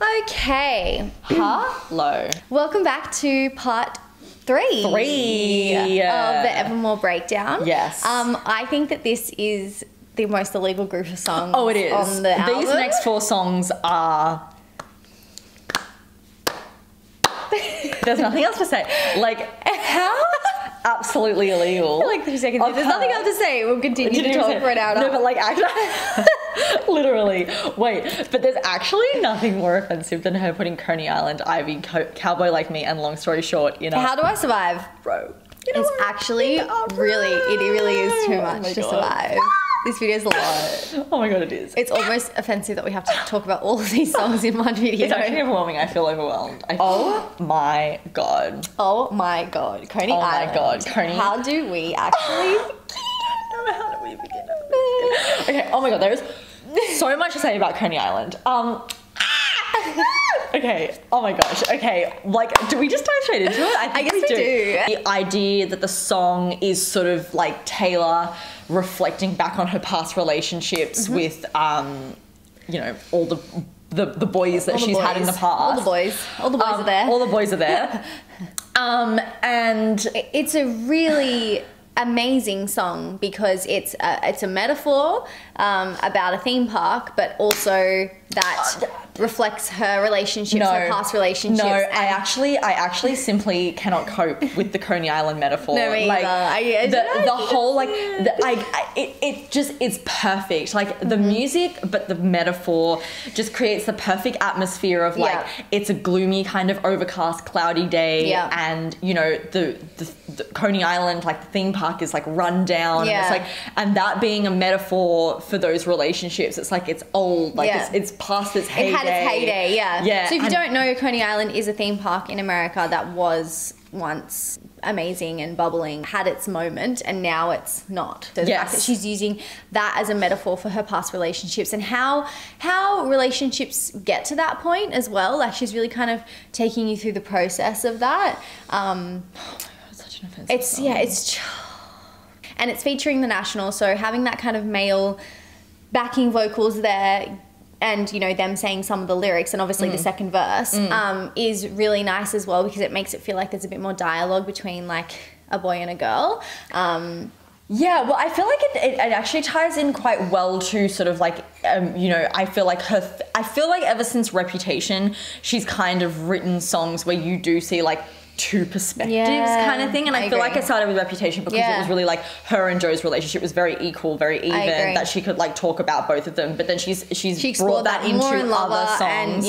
Okay. Hello. Welcome back to part three of the Evermore Breakdown. Yes. I think that this is the most illegal group of songs. Oh, it is. On the album. These next four songs are... There's nothing else to say. Like, how absolutely illegal. Like 3 seconds. There's nothing else to say. We'll continue to talk for an hour. No, but like actually, literally. Wait, but there's actually nothing more offensive than her putting Coney Island, Ivy, Cowboy Like Me, and Long Story Short, you know. How do I survive? Bro. It's actually really, it really is too much to survive. This video is a lot. Oh my god, it is. It's almost offensive that we have to talk about all of these songs in one video. It's actually overwhelming. I feel overwhelmed. Oh my god. Oh my god. Coney Island. Oh my god. Coney. How do we actually How do we begin? Okay, oh my god, there is so much to say about Coney Island. Okay, oh my gosh, okay, like, do we just dive straight into it? I guess we do. The idea that the song is sort of like Taylor reflecting back on her past relationships with, you know, all the boys that she's had in the past. All the boys are there. All the boys are there. And it's a really amazing song because it's a metaphor about a theme park, but also that reflects her relationships, her past relationships. No, I actually simply cannot cope with the Coney Island metaphor. No, me like either. the whole like it's perfect. Like the music, but the metaphor just creates the perfect atmosphere of like it's a gloomy kind of overcast, cloudy day, and you know the Coney Island, like the theme park, is like run down. And it's like, and that being a metaphor for those relationships, it's like it's old, like it's past its heyday. It had its heyday, yeah. So if you don't know, Coney Island is a theme park in America that was once amazing and bubbling, had its moment, and now it's not. So the fact that she's using that as a metaphor for her past relationships and how relationships get to that point as well. Like she's really kind of taking you through the process of that. Such an offensive song. And it's featuring the National, so having that kind of male backing vocals there, and you know them saying some of the lyrics, and obviously the second verse is really nice as well because it makes it feel like there's a bit more dialogue between like a boy and a girl. Yeah, well, I feel like it actually ties in quite well to sort of like, you know, I feel like ever since Reputation, she's kind of written songs where you do see like two perspectives kind of thing, and I feel like it started with Reputation because it was really like her and Joe's relationship was very equal, very even, that she could like talk about both of them, but then she's brought that into other songs.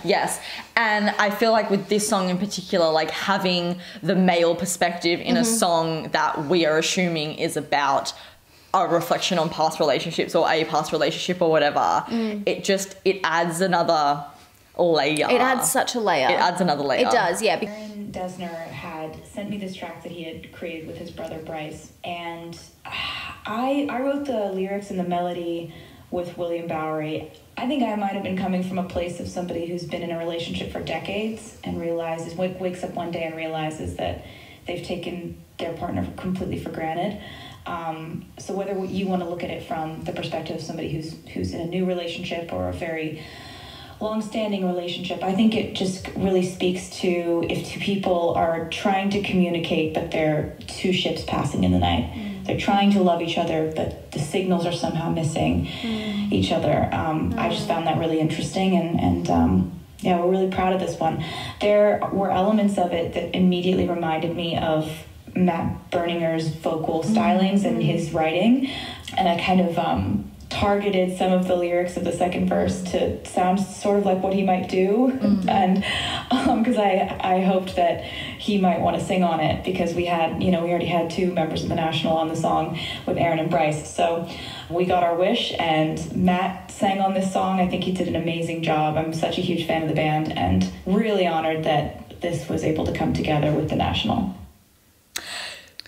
And I feel like with this song in particular, like having the male perspective in a song that we are assuming is about a reflection on past relationships or a past relationship or whatever, it adds another layer. It adds such a layer. It adds another layer. It does, yeah. Aaron Dessner had sent me this track that he had created with his brother Bryce, and I wrote the lyrics and the melody with William Bowery. I think I might have been coming from a place of somebody who's been in a relationship for decades and wakes up one day and realizes that they've taken their partner completely for granted. So whether you want to look at it from the perspective of somebody who's in a new relationship or a very long-standing relationship, I think it just really speaks to if two people are trying to communicate but they're two ships passing in the night. They're trying to love each other but the signals are somehow missing each other. I just found that really interesting, and yeah, we're really proud of this one. There were elements of it that immediately reminded me of Matt Berninger's vocal stylings and his writing, and I kind of targeted some of the lyrics of the second verse to sound sort of like what he might do, and because I hoped that he might want to sing on it, because we already had two members of the National on the song with Aaron and Bryce, so we got our wish and Matt sang on this song. I think he did an amazing job. I'm such a huge fan of the band and really honored that this was able to come together with the National.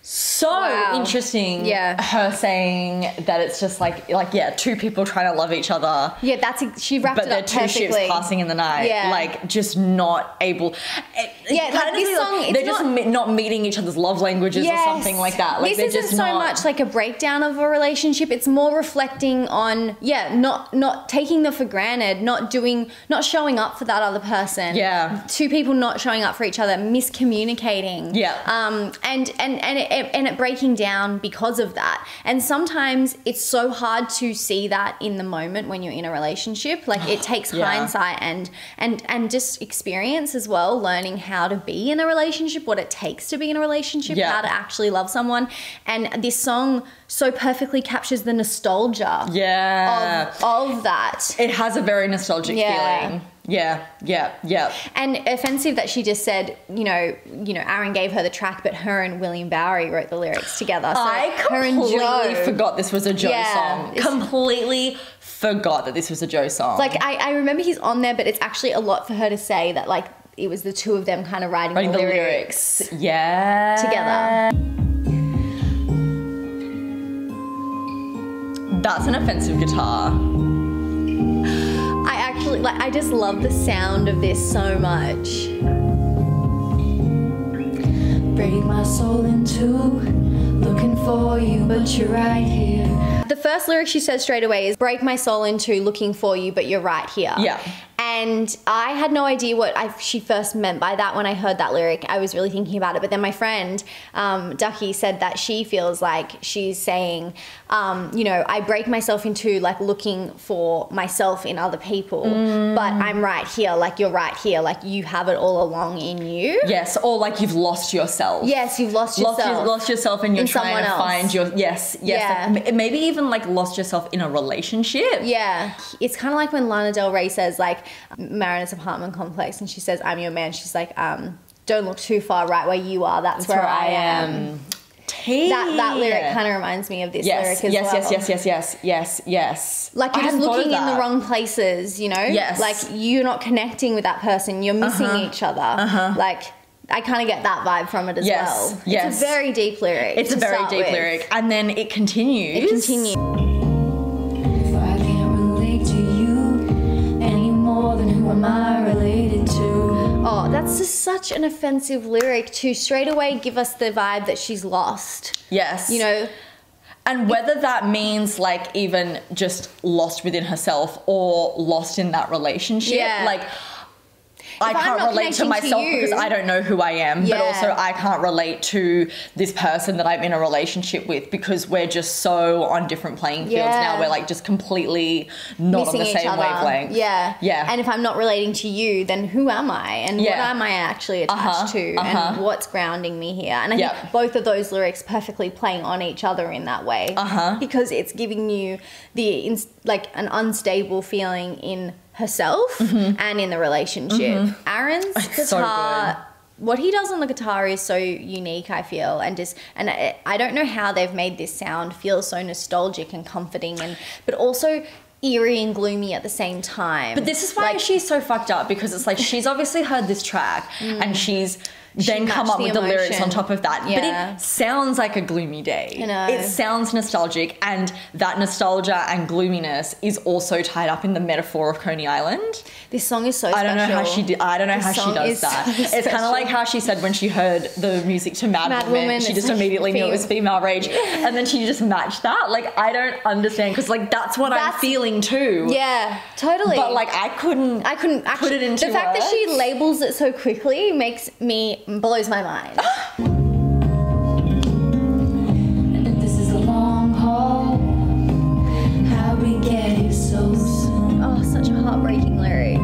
so interesting. Yeah. Her saying that it's just like two people trying to love each other. Yeah, she wrapped it up But they're two ships passing in the night. Yeah. Like just not able. This song, they're just not meeting each other's love languages or something like that. Like this isn't so much like a breakdown of a relationship. It's more reflecting on not taking them for granted, not showing up for that other person. Yeah. Two people not showing up for each other, miscommunicating. Yeah. And it breaking down because of that. And sometimes it's so hard to see that in the moment when you're in a relationship. Like it takes hindsight and just experience as well, learning how to be in a relationship, what it takes to be in a relationship, how to actually love someone. And this song so perfectly captures the nostalgia of that. It has a very nostalgic feeling. Yeah. And offensive that she just said, Aaron gave her the track, but her and William Bowery wrote the lyrics together. So I completely forgot this was a Joe song. Completely forgot that this was a Joe song. Like I remember he's on there, but it's actually a lot for her to say that like it was the two of them kind of writing the lyrics. Yeah. Together. That's an offensive guitar. I just love the sound of this so much. Break my soul in two, looking for you, but you're right here. The first lyric she says straight away is break my soul in two, looking for you, but you're right here. Yeah. And I had no idea what she first meant by that when I heard that lyric. I was really thinking about it. But then my friend, Ducky, said that she feels like she's saying, I break myself in two, like looking for myself in other people. But I'm right here, like you're right here, like you have it all along in you. Yes, or like you've lost yourself. Yes, you've lost yourself. Lost yourself and you're trying to find your... Yes. Yeah. Like, maybe even like lost yourself in a relationship. Yeah. It's kind of like when Lana Del Rey says like, Marina's apartment complex, and she says, I'm your man. She's like, don't look too far right where you are. That's where I am. That lyric kind of reminds me of this lyric as well. Yes. Like you're just looking in the wrong places, Yes. Like you're not connecting with that person. You're missing each other. Like I kind of get that vibe from it as well. Yes. It's a very deep lyric. It's a very deep lyric. And then it continues. If I can't relate to you any more than who am I related to? Oh, that's just such an offensive lyric to straight away give us the vibe that she's lost. Yes. And whether that means like even just lost within herself or lost in that relationship. Yeah. Like I can't relate to myself because I don't know who I am, but also I can't relate to this person that I'm in a relationship with because we're just so on different playing fields now. We're like just completely not on the same wavelength. Yeah. And if I'm not relating to you, then who am I? And what am I actually attached to? And what's grounding me here? And I think both of those lyrics perfectly playing on each other in that way. Because it's giving you an unstable feeling in herself and in the relationship. Aaron's guitar, what he does on the guitar is so unique, I feel, and I don't know how they've made this sound feel so nostalgic and comforting, but also eerie and gloomy at the same time. But this is why she's so fucked up, because it's like she's obviously heard this track and she's then come up with the lyrics on top of that. But it sounds like a gloomy day. I know. It sounds nostalgic, and that nostalgia and gloominess is also tied up in the metaphor of Coney Island. This song is so special. I don't know how she does that. So it's kind of like how she said when she heard the music to Mad Woman, she just immediately knew it was female rage, and then she just matched that. Like, I don't understand, because like that's what I'm feeling too. Yeah, totally. But like I couldn't put it into the fact words. that she labels it so quickly blows my mind. And if this is a long haul, how we get here so soon? Oh, such a heartbreaking lyric.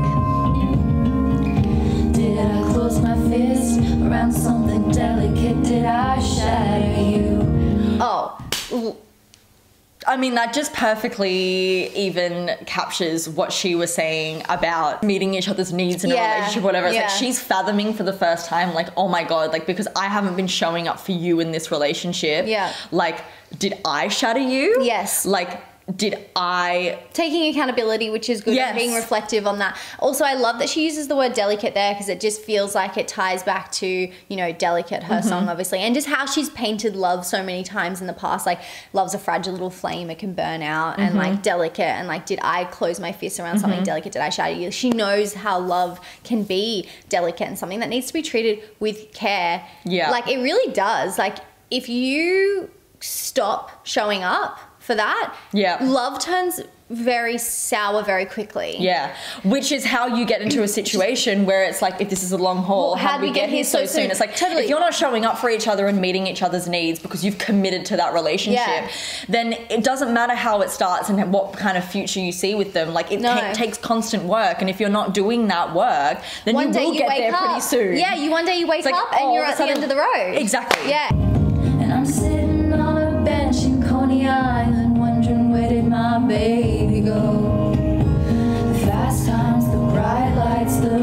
Did I close my fist around something delicate? Did I shatter you? Oh, I mean, that just perfectly even captures what she was saying about meeting each other's needs in a relationship or whatever. It's like she's fathoming for the first time, like, oh my God, like, because I haven't been showing up for you in this relationship. Yeah. Like, did I shatter you? Yes. Like, did I... Taking accountability, which is good, Yes. and being reflective on that. Also, I love that she uses the word delicate there because it just feels like it ties back to, you know, Delicate, her song, obviously, and just how she's painted love so many times in the past. Like, love's a fragile little flame, it can burn out, and like delicate, and like, did I close my fist around something delicate? Did I shout at you? She knows how love can be delicate and something that needs to be treated with care. Yeah. Like, it really does. Like, if you stop showing up for that, love turns very sour very quickly. Yeah, which is how you get into a situation where it's like, if this is a long haul, how do we get here so soon? It's like, totally. If you're not showing up for each other and meeting each other's needs because you've committed to that relationship, then it doesn't matter how it starts and what kind of future you see with them. Like, it takes constant work, and if you're not doing that work, then one you day will you get wake there up. pretty soon. Yeah, one day you wake up and you're at the end of the road. Exactly. Yeah. And I'm sitting on a bench in Coney Island, wondering where did my baby go? The fast times, the bright lights, the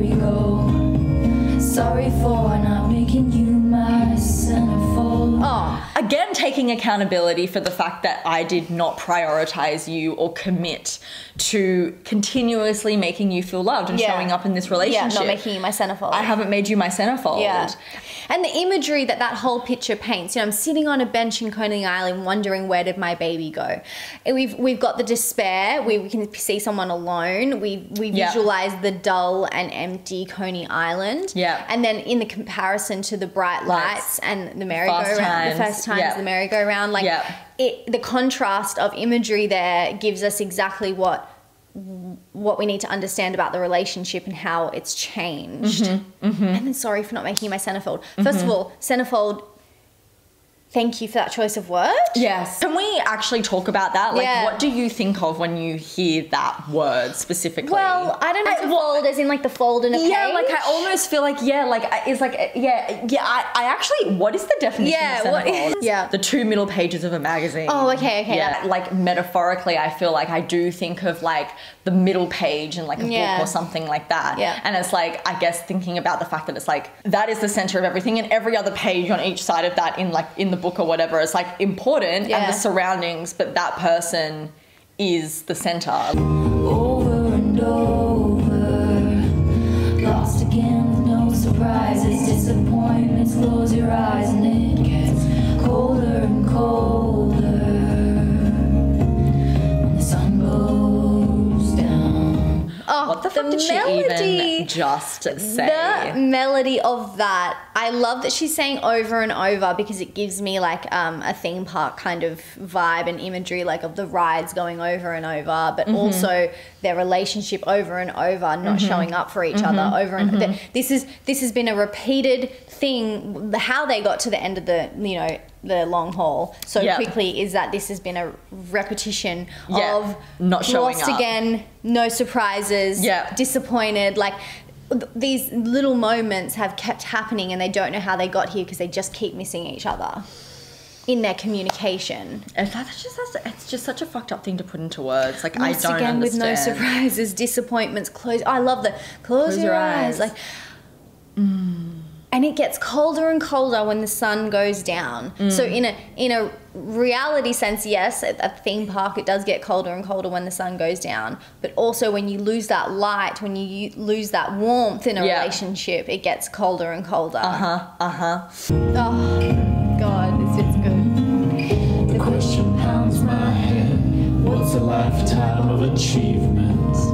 merry-go. Sorry for not making you my centerfold. Oh, Again, taking accountability for the fact that I did not prioritize you or commit to continuously making you feel loved and showing up in this relationship. Yeah, not making you my centerfold. I haven't made you my centerfold. Yeah. And the imagery that whole picture paints, you know, I'm sitting on a bench in Coney Island wondering where did my baby go? And we've got the despair, we can see someone alone, we visualize the dull and empty Coney Island. Yeah. And then in the comparison to the bright lights and the merry-go-round, the fast times, the merry-go-round, like the contrast of imagery there gives us exactly what we need to understand about the relationship and how it's changed. And then sorry for not making you my centerfold. First of all, centerfold, thank you for that choice of word. Yes. Can we actually talk about that? Like, what do you think of when you hear that word specifically? Well, I don't know if fold as in like the fold in a page. Yeah, like I almost feel like, it's like, I actually, what is the definition of centerfold? The two middle pages of a magazine. Oh, okay. Yeah, like metaphorically, I feel like I do think of like the middle page in like a book or something like that. Yeah. And it's like, I guess thinking about the fact that it's like, that is the center of everything, and every other page on each side of that in the book or whatever is like important and the surroundings, but that person is the center. Over and over, lost again with no surprises, disappointments, close your eyes and it gets colder and colder when the sun goes down. Oh, what the fuck did she even just say? The melody of that, I love that she's saying over and over because it gives me like a theme park kind of vibe and imagery, like of the rides going over and over, but also their relationship over and over, not showing up for each other over and over. This has been a repeated thing. How they got to the end of the long haul so quickly is that this has been a repetition of not showing lost up again, no surprises, disappointed, like these little moments have kept happening and they don't know how they got here because they just keep missing each other in their communication. And it's just such a fucked up thing to put into words. Like, lost I don't again understand. with no surprises, disappointments, I love the close your eyes. Like, and it gets colder and colder when the sun goes down. So in a reality sense, yes, at a theme park, it does get colder and colder when the sun goes down. But also when you lose that light, when you lose that warmth in a relationship, it gets colder and colder. Oh, God, it's good. The question pounds my head. What's a lifetime of achievement?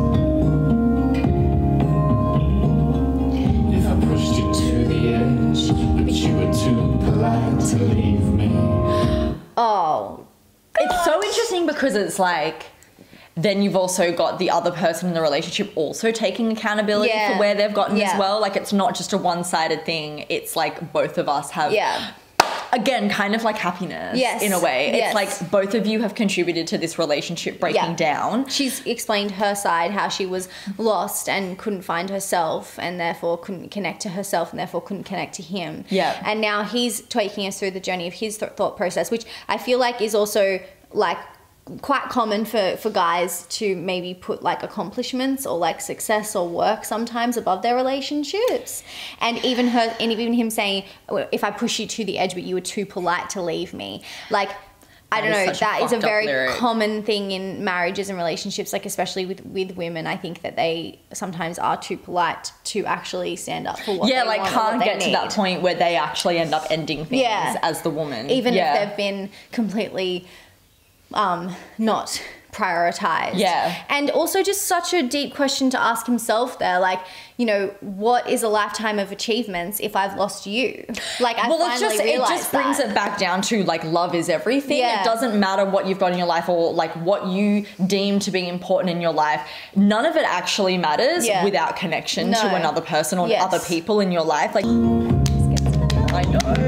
If I pushed you to the edge, but you were too polite to leave me. Oh, it's so interesting because it's like, then you've also got the other person in the relationship also taking accountability for where they've gotten as well. Like, it's not just a one-sided thing. It's like both of us have, again, kind of like happiness in a way. It's like both of you have contributed to this relationship breaking down. She's explained her side, how she was lost and couldn't find herself and therefore couldn't connect to herself and therefore couldn't connect to him. Yeah. And now he's taking us through the journey of his thought process, which I feel like is also like quite common for guys to maybe put like accomplishments or like success or work sometimes above their relationships. And even him saying, if I push you to the edge but you were too polite to leave me, like I don't know, that is a very lyric. common thing in marriages and relationships, like especially with women. I think that they sometimes are too polite to actually stand up for what they want, can't get need. to that point where they actually end up ending things as the woman. Even if they've been completely not prioritized. Yeah. And also just such a deep question to ask himself there, like, you know, what is a lifetime of achievements if I've lost you? Like, I finally realized it just brings it back down to, like, love is everything. It doesn't matter what you've got in your life or, like, what you deem to be important in your life. None of it actually matters without connection to another person or other people in your life. Like, I know.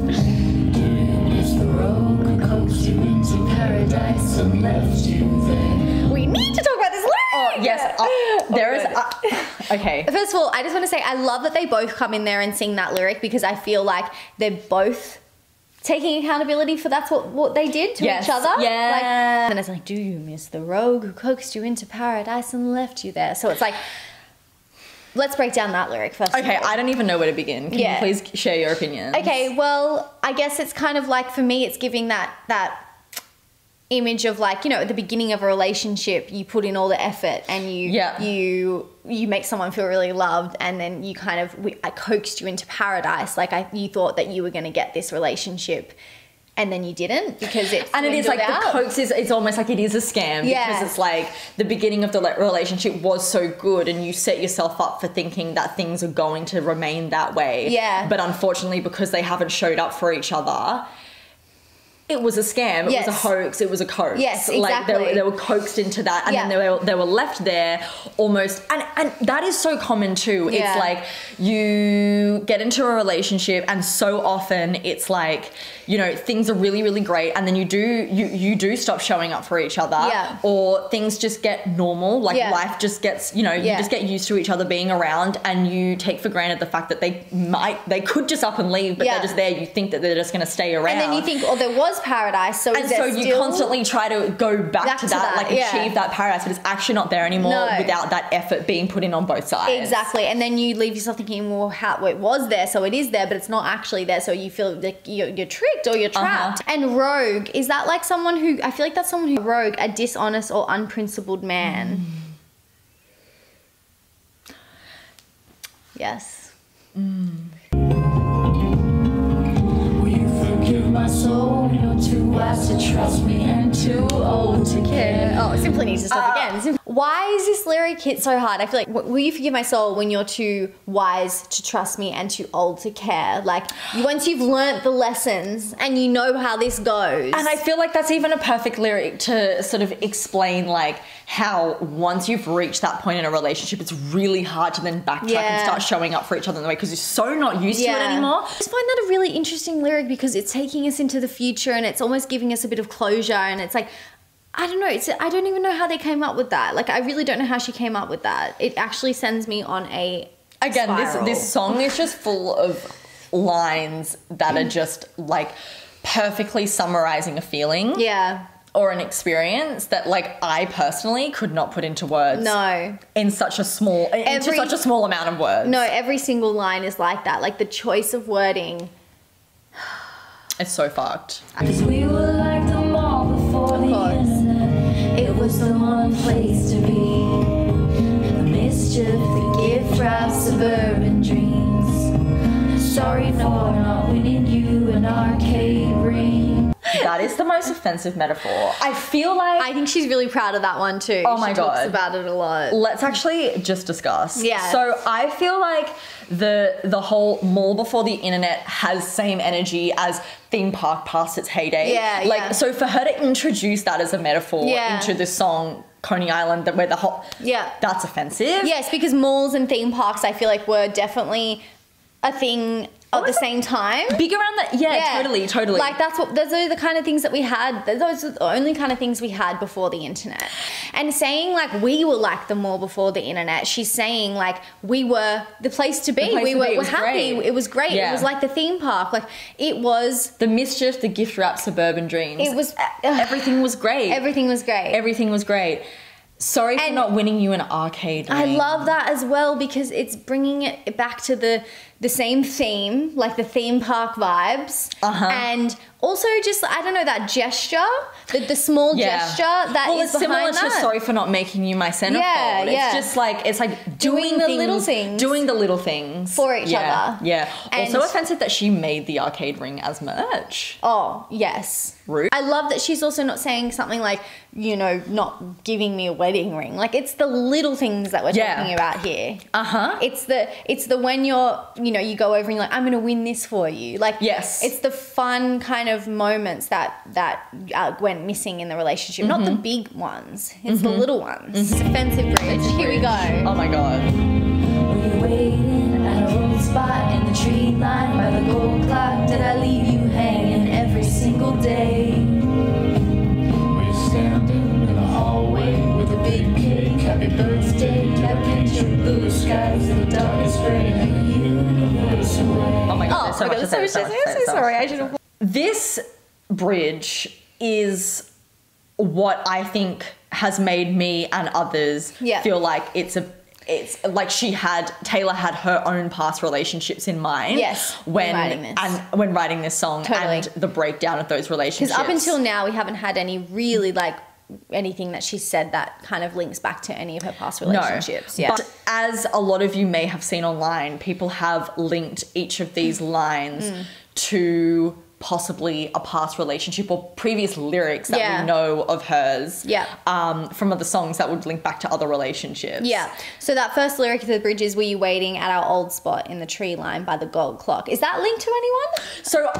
Paradise and left you there. We need to talk about this lyric. Oh, yes. There is... okay. First of all, I just want to say I love that they both come in there and sing that lyric because I feel like they're both taking accountability for that's what they did to each other. Yeah. Like, and it's like, do you miss the rogue who coaxed you into paradise and left you there? So it's like... Let's break down that lyric first. Okay, I don't even know where to begin. Can you please share your opinion? Okay, well, I guess it's kind of like, for me, it's giving that image of, like, you know, at the beginning of a relationship, you put in all the effort and you make someone feel really loved, and then you kind of, I coaxed you into paradise. Like, you thought that you were going to get this relationship, and then you didn't because it is like out. The coax is, it's almost like it is a scam because it's like the beginning of the relationship was so good and you set yourself up for thinking that things are going to remain that way. Yeah. But unfortunately, because they haven't showed up for each other, it was a scam. It was a hoax. It was a coax. Yes, exactly. Like they were coaxed into that, and then they were left there almost. And that is so common too. It's like you get into a relationship, and so often it's like, you know, things are really, really great, and then you do stop showing up for each other, or things just get normal. Like life just gets, you know, you just get used to each other being around, and you take for granted the fact that they could just up and leave, but they're just there. You think that they're just going to stay around, and then you think, oh, there was paradise, so you constantly try to go back to that, like achieve that paradise, but it's actually not there anymore without that effort being put in on both sides. Exactly. And then you leave yourself thinking, well, it was there, so it is there, but it's not actually there, so you feel like you're tricked or you're trapped. And rogue, is that like someone who, I feel like that's someone who rogue, a dishonest or unprincipled man. Yes. Give my soul, you're too wise to trust me and too old to care. Oh, Simply needs to stop again. Why is this lyric hit so hard? I feel like, will you forgive my soul when you're too wise to trust me and too old to care? Like, once you've learnt the lessons and you know how this goes. And I feel like that's even a perfect lyric to sort of explain, like, how once you've reached that point in a relationship, it's really hard to then backtrack and start showing up for each other in the way because you're so not used to it anymore. I just find that a really interesting lyric because it's taking us into the future and it's almost giving us a bit of closure, and it's like, I don't know, I don't even know how they came up with that. Like, I really don't know how she came up with that. It actually sends me on a spiral. This song is just full of lines that are just like perfectly summarizing a feeling. Yeah. Or an experience that, like, I personally could not put into words. No. In such a small amount of words. No, every single line is like that. Like, the choice of wording. It's so fucked. Cause we were like the mall before the internet. It was the one place to be. The mischief, the gift wrapped suburban dreams. Sorry for not winning you an arcade ring. That is the most offensive metaphor. I feel like... I think she's really proud of that one too. Oh my God. She talks about it a lot. Let's actually just discuss. Yeah. So I feel like the whole mall before the internet has same energy as theme park past its heyday. Yeah, like, so for her to introduce that as a metaphor into the song Coney Island, where the whole... Yeah. That's offensive. Yes, because malls and theme parks, I feel like, were definitely a thing at the same time. Big around that, totally. Like, those are the kind of things that we had. Those are the only kind of things we had before the internet. And saying, like, we were like the mall before the internet, she's saying, like, we were the place to be. We were happy. It was great. Yeah. It was like the theme park. Like, it was... The mischief, the gift wrapped suburban dreams. It was... everything was great. Everything was great. Everything was great. Sorry for not winning you an arcade ring. I love that as well because it's bringing it back to the the same theme, like the theme park vibes, and also just, I don't know, that gesture, the small gesture that is it's behind similar to Sorry for Not Making You My Centerfold. It's just like, it's like doing the things, little things. doing the little things for each other. Yeah. And also offensive that she made the arcade ring as merch. Oh, yes. Rude. I love that she's also not saying something like, you know, not giving me a wedding ring. Like, it's the little things that we're talking about here. It's the when you're, you know, you go over and you're like, I'm going to win this for you. Like, yes. It's the fun kind of moments that went missing in the relationship. Not the big ones. It's the little ones. Offensive bridge. Here we go. Oh my God. Were you waiting at a old spot in the tree line by the gold clock? Did I leave you hanging every single day? We're standing in the hallway with a big cake. Happy birthday. Did I paint your blue skies in the darkest gray and the universe away? Oh my God. There's so much to say. I'm so sorry. I should have. This bridge is what I think has made me and others feel like it's like Taylor had her own past relationships in mind. Yes, when writing this song, Totally. and the breakdown of those relationships. Because up until now, we haven't had any really like anything that she said that kind of links back to any of her past relationships. No, but as a lot of you may have seen online, people have linked each of these lines to possibly a past relationship or previous lyrics that we know of hers from other songs that would link back to other relationships. Yeah. So that first lyric of the bridge is, were you waiting at our old spot in the tree line by the gold clock? Is that linked to anyone? So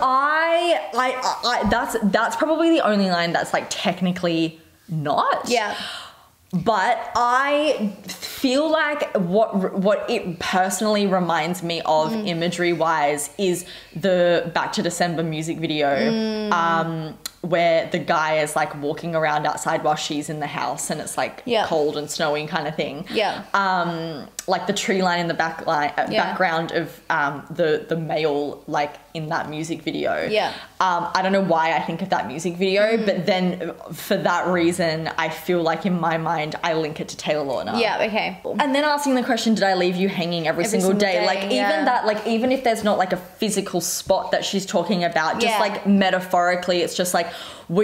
I that's probably the only line that's like technically not. Yeah. But I feel like what it personally reminds me of imagery wise is the Back to December music video where the guy is like walking around outside while she's in the house and it's like cold and snowy kind of thing. Yeah. Like the tree line in the background of the male like in that music video. Yeah. I don't know why I think of that music video, but then for that reason, I feel like in my mind, I link it to Taylor Lautner. Yeah, okay. And then asking the question, did I leave you hanging every single day? Like even that, like even if there's not like a physical spot that she's talking about, just like metaphorically, it's just like, were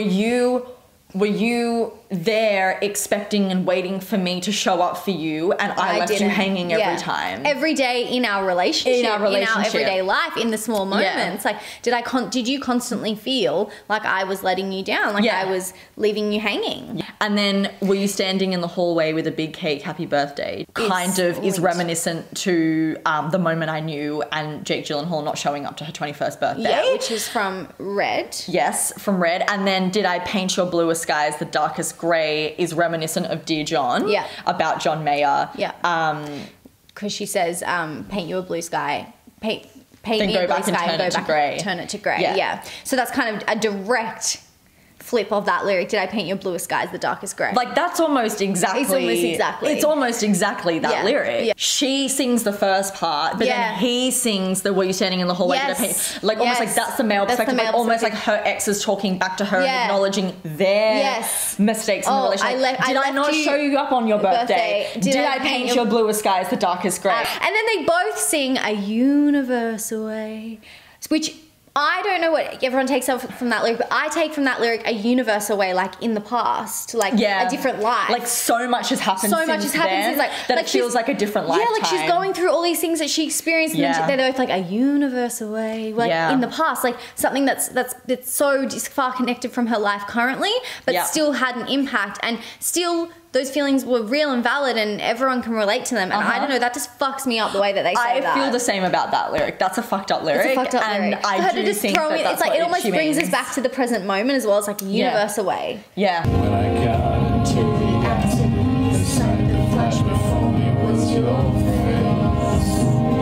you there expecting and waiting for me to show up for you and I left you hanging every time? Every day in our relationship, in our everyday life, in the small moments. Like, did you constantly feel like I was letting you down? Like I was leaving you hanging? And then were you standing in the hallway with a big cake, happy birthday? Kind of is reminiscent to the moment I knew and Jake Gyllenhaal not showing up to her 21st birthday. Yeah, which is from Red. Yes, from Red. And then did I paint your bluer skies the darkest grey is reminiscent of Dear John. Yeah. About John Mayer. Yeah. Because she says, paint you a blue sky. Paint me a blue sky and go back and turn it to grey. Yeah. So that's kind of a direct flip of that lyric. Did I paint your bluest skies the darkest grey? Like that's almost exactly. It's almost exactly that lyric. Yeah. She sings the first part, but then he sings the "Were you standing in the hallway?" Did I paint? Like almost like that's the male perspective. Like almost like her ex is talking back to her and acknowledging their mistakes in the relationship. Did I not show you up on your birthday? Did I paint your bluest skies the darkest grey? And then they both sing "A Universe Away," which I don't know what everyone takes from that lyric, but I take from that lyric a universe away, like in the past, like a different life. Like so much has happened since like that it feels like a different lifetime. Yeah, like she's going through all these things that she experienced and then they're both like a universe away, like in the past, like something that's so just far connected from her life currently, but still had an impact and still those feelings were real and valid and everyone can relate to them. And I don't know, that just fucks me up the way that they say that. I feel the same about that lyric. That's a fucked up lyric. It's a fucked up and lyric. I do think that's it's like it almost brings us back to the present moment as well. It's like a universe away. Yeah. When I got into the accident, the sight that flashed before me was your face.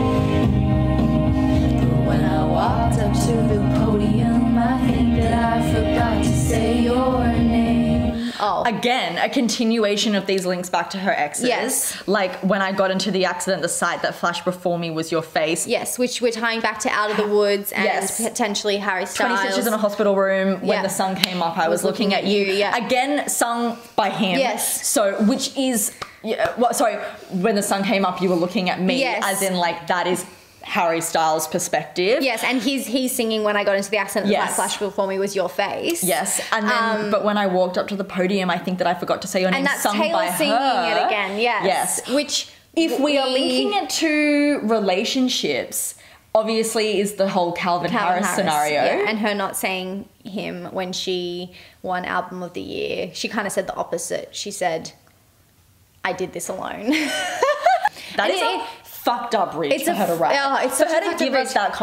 But when I walked up to the podium, I think that I forgot to say your name. Oh. Again, a continuation of these links back to her exes. Yes. Like, when I got into the accident, the sight that flashed before me was your face. Yes, which we're tying back to Out of the Woods and potentially Harry Styles. 20 Stitches in a Hospital Room. When the sun came up, I was looking at you. Yeah. Again, sung by him. Yes. So, which is... when the sun came up, you were looking at me. Yes. As in, like, that is... Harry Styles' perspective. Yes, and he's singing When I Got Into the Accident, the light flash before me was your face. Yes, and then, but when I walked up to the podium, I think that I forgot to say your name, and that's sung Taylor by singing her. it again, yes. Which, if we are linking it to relationships, obviously is the whole Calvin Harris scenario. Yeah, and her not saying him when she won Album of the Year. She kind of said the opposite. She said, I did this alone. That is a fucked up reach for her to write. Oh, it's for such her a to give us that.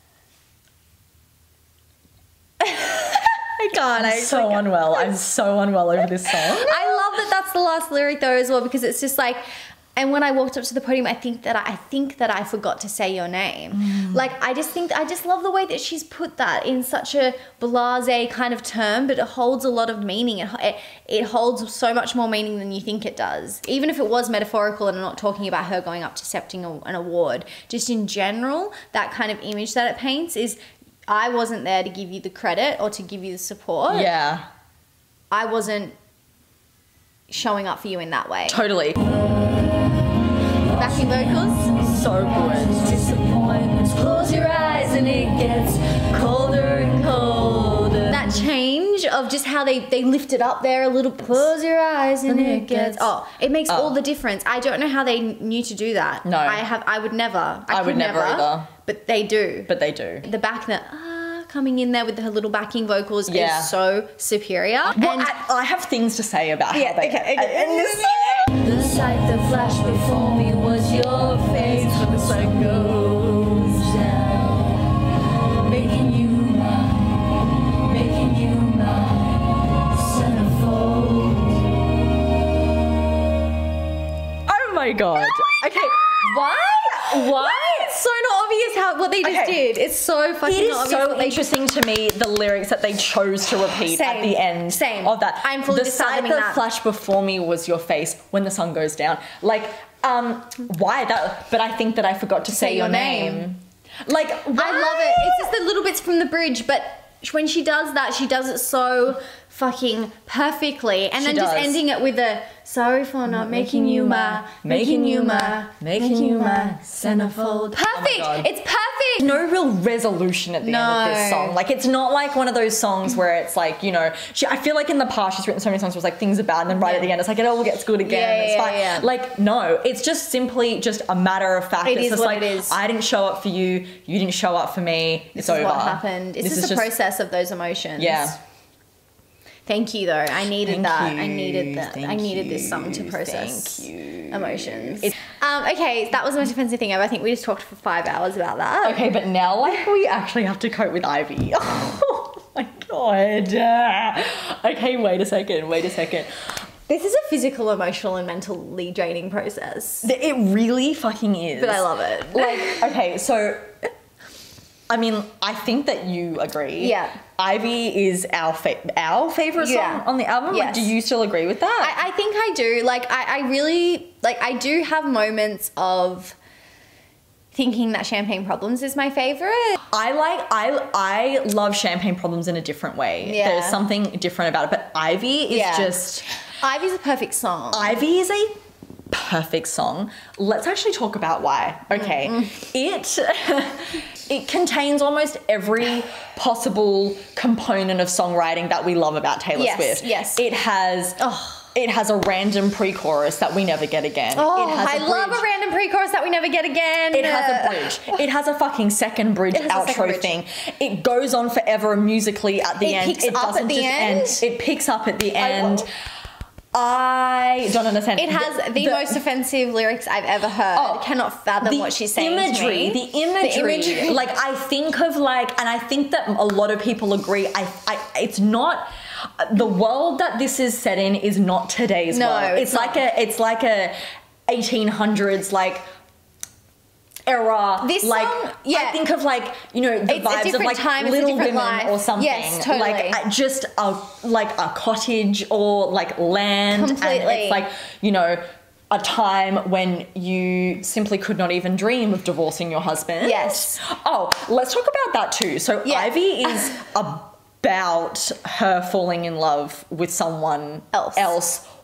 I can't. I'm so unwell. I'm so unwell over this song. I love that that's the last lyric though as well, because it's just like, and when I walked up to the podium, I think that I forgot to say your name. Like, I just love the way that she's put that in such a blasé kind of term, but it holds a lot of meaning. It holds so much more meaning than you think it does. Even if it was metaphorical and I'm not talking about her going up to accepting an award, just in general, that kind of image that it paints is, I wasn't there to give you the credit or to give you the support. Yeah. I wasn't showing up for you in that way. Totally. Backing vocals. So good. Disappointments, close your eyes and it gets colder and colder. That change of just how they lift it up there a little. Close your eyes and it gets. Oh, it makes all the difference. I don't know how they knew to do that. No. I would never. I would could never either. But they do. But they do. The back that coming in there with her little backing vocals is so superior. Well, and I have things to say about how they... The sight that flashed before me was your face when the sun goes down, making you my centerfold. Oh my god. Okay, why? It's so not obvious what they just did. It's so fucking It is not obvious. so interesting to me, the lyrics that they chose to repeat at the end of that. I'm fully the sight discounting that flashed before me was your face when the sun goes down. Like, why that? But I think that I forgot to say your name. Like, why? I love it. It's just the little bits from the bridge, but when she does that, she does it so fucking perfectly. And then just ending it with a sorry for not making you my centerfold. Perfect. It's perfect. No real resolution at the end of this song. Like, it's not like one of those songs where it's like, you know, I feel like in the past she's written so many songs where it's like things are bad and then right at the end it's like it all gets good again. It's fine. Yeah. Like, no, it's just simply just a matter of fact. It it's is just what like, it is. I didn't show up for you, you didn't show up for me. It's over. This is what happened. It's just a process of those emotions. Yeah. Thank you, though. I needed that. I needed that. Thank I needed you. this song to process Thank you. emotions. Okay, that was the most offensive thing ever. I think we just talked for 5 hours about that. Okay, but now like we actually have to cope with Ivy. Oh my god. Okay, wait a second. This is a physical, emotional, and mentally draining process. It really fucking is. But I love it. Like, okay, so I mean, I think that you agree. Yeah. Ivy is our favorite song on the album. Yes. Like, do you still agree with that? I think I do. Like, I really, like, I do have moments of thinking that Champagne Problems is my favorite. I love Champagne Problems in a different way. Yeah. There's something different about it. But Ivy is just... Ivy's a perfect song. Ivy is a perfect song. Let's actually talk about why. Okay. It contains almost every possible component of songwriting that we love about Taylor Swift. Yes. It has a random pre-chorus that we never get again. Oh, it has I love a random pre-chorus that we never get again. It has a bridge. It has a fucking second bridge outro thing. It goes on forever musically at the end. It doesn't just end. It picks up at the end. I don't understand. It has the most offensive lyrics I've ever heard. I cannot fathom what she's saying to me. The imagery. Like, I think of like, and I think that a lot of people agree, it's not... The world that this is set in is not today's world. It's like a 1800s like era. This like song, I think of like, you know, the vibes of like time, Little Women life. or something. Yes, totally. Like just a cottage or like land. Completely. And it's like, you know, a time when you simply could not even dream of divorcing your husband. Yes. Oh, let's talk about that too. So Ivy is about her falling in love with someone else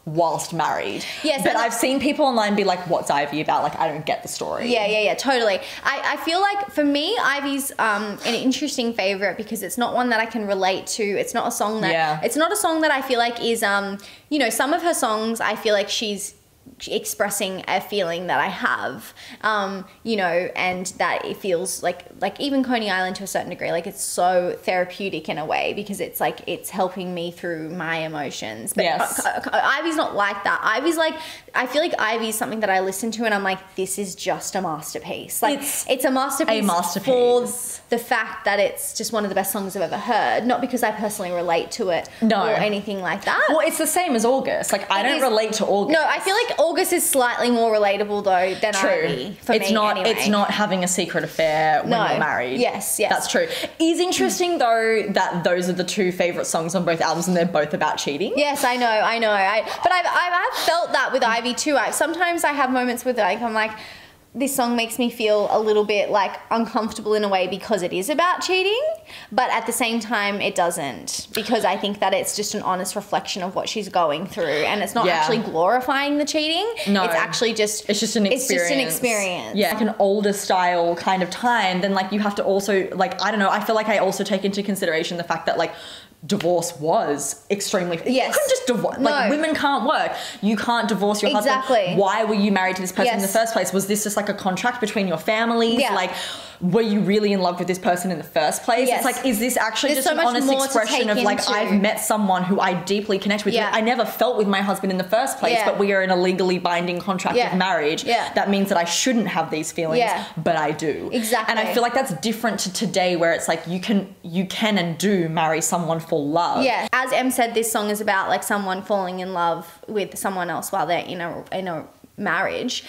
whilst married. Yes, but I've seen people online be like, what's Ivy about? Like, I don't get the story. Yeah, totally. I feel like for me, Ivy's an interesting favorite because it's not one that I can relate to. It's not a song that it's not a song that I feel like is you know, some of her songs I feel like she's expressing a feeling that I have, you know, and that it feels like even Coney Island to a certain degree, like it's so therapeutic in a way because it's like it's helping me through my emotions. But Ivy's not like that. Ivy's like, I feel like Ivy's something that I listen to and I'm like, this is just a masterpiece. Like it's a masterpiece for the fact that it's just one of the best songs I've ever heard, not because I personally relate to it or anything like that. Well, it's the same as August. Like I don't relate to August. No, I feel like August is slightly more relatable though than Ivy for me anyway. It's not having a secret affair when you're married. Yes. That's true. Is interesting though that those are the two favourite songs on both albums and they're both about cheating. Yes, I know. But I've felt that with Ivy too. Sometimes I have moments with like I'm like, this song makes me feel a little bit like uncomfortable in a way because it is about cheating, but at the same time it doesn't, because I think that it's just an honest reflection of what she's going through and it's not actually glorifying the cheating. No. It's actually just an experience. It's just an experience. Yeah, like an older style kind of time, then like you have to also like, I don't know, I feel like I also take into consideration the fact that like divorce was extremely... You couldn't just divorce... Like, women can't work. You can't divorce your husband. Why were you married to this person in the first place? Was this just like a contract between your families? Yeah. Like, were you really in love with this person in the first place? It's like, is this actually just an honest expression of like, I've met someone who I deeply connect with. I never felt with my husband in the first place, but we are in a legally binding contract of marriage. That means that I shouldn't have these feelings, but I do. Exactly. And I feel like that's different to today where it's like, you can and do marry someone for love. Yeah. As Em said, this song is about like someone falling in love with someone else while they're in a marriage.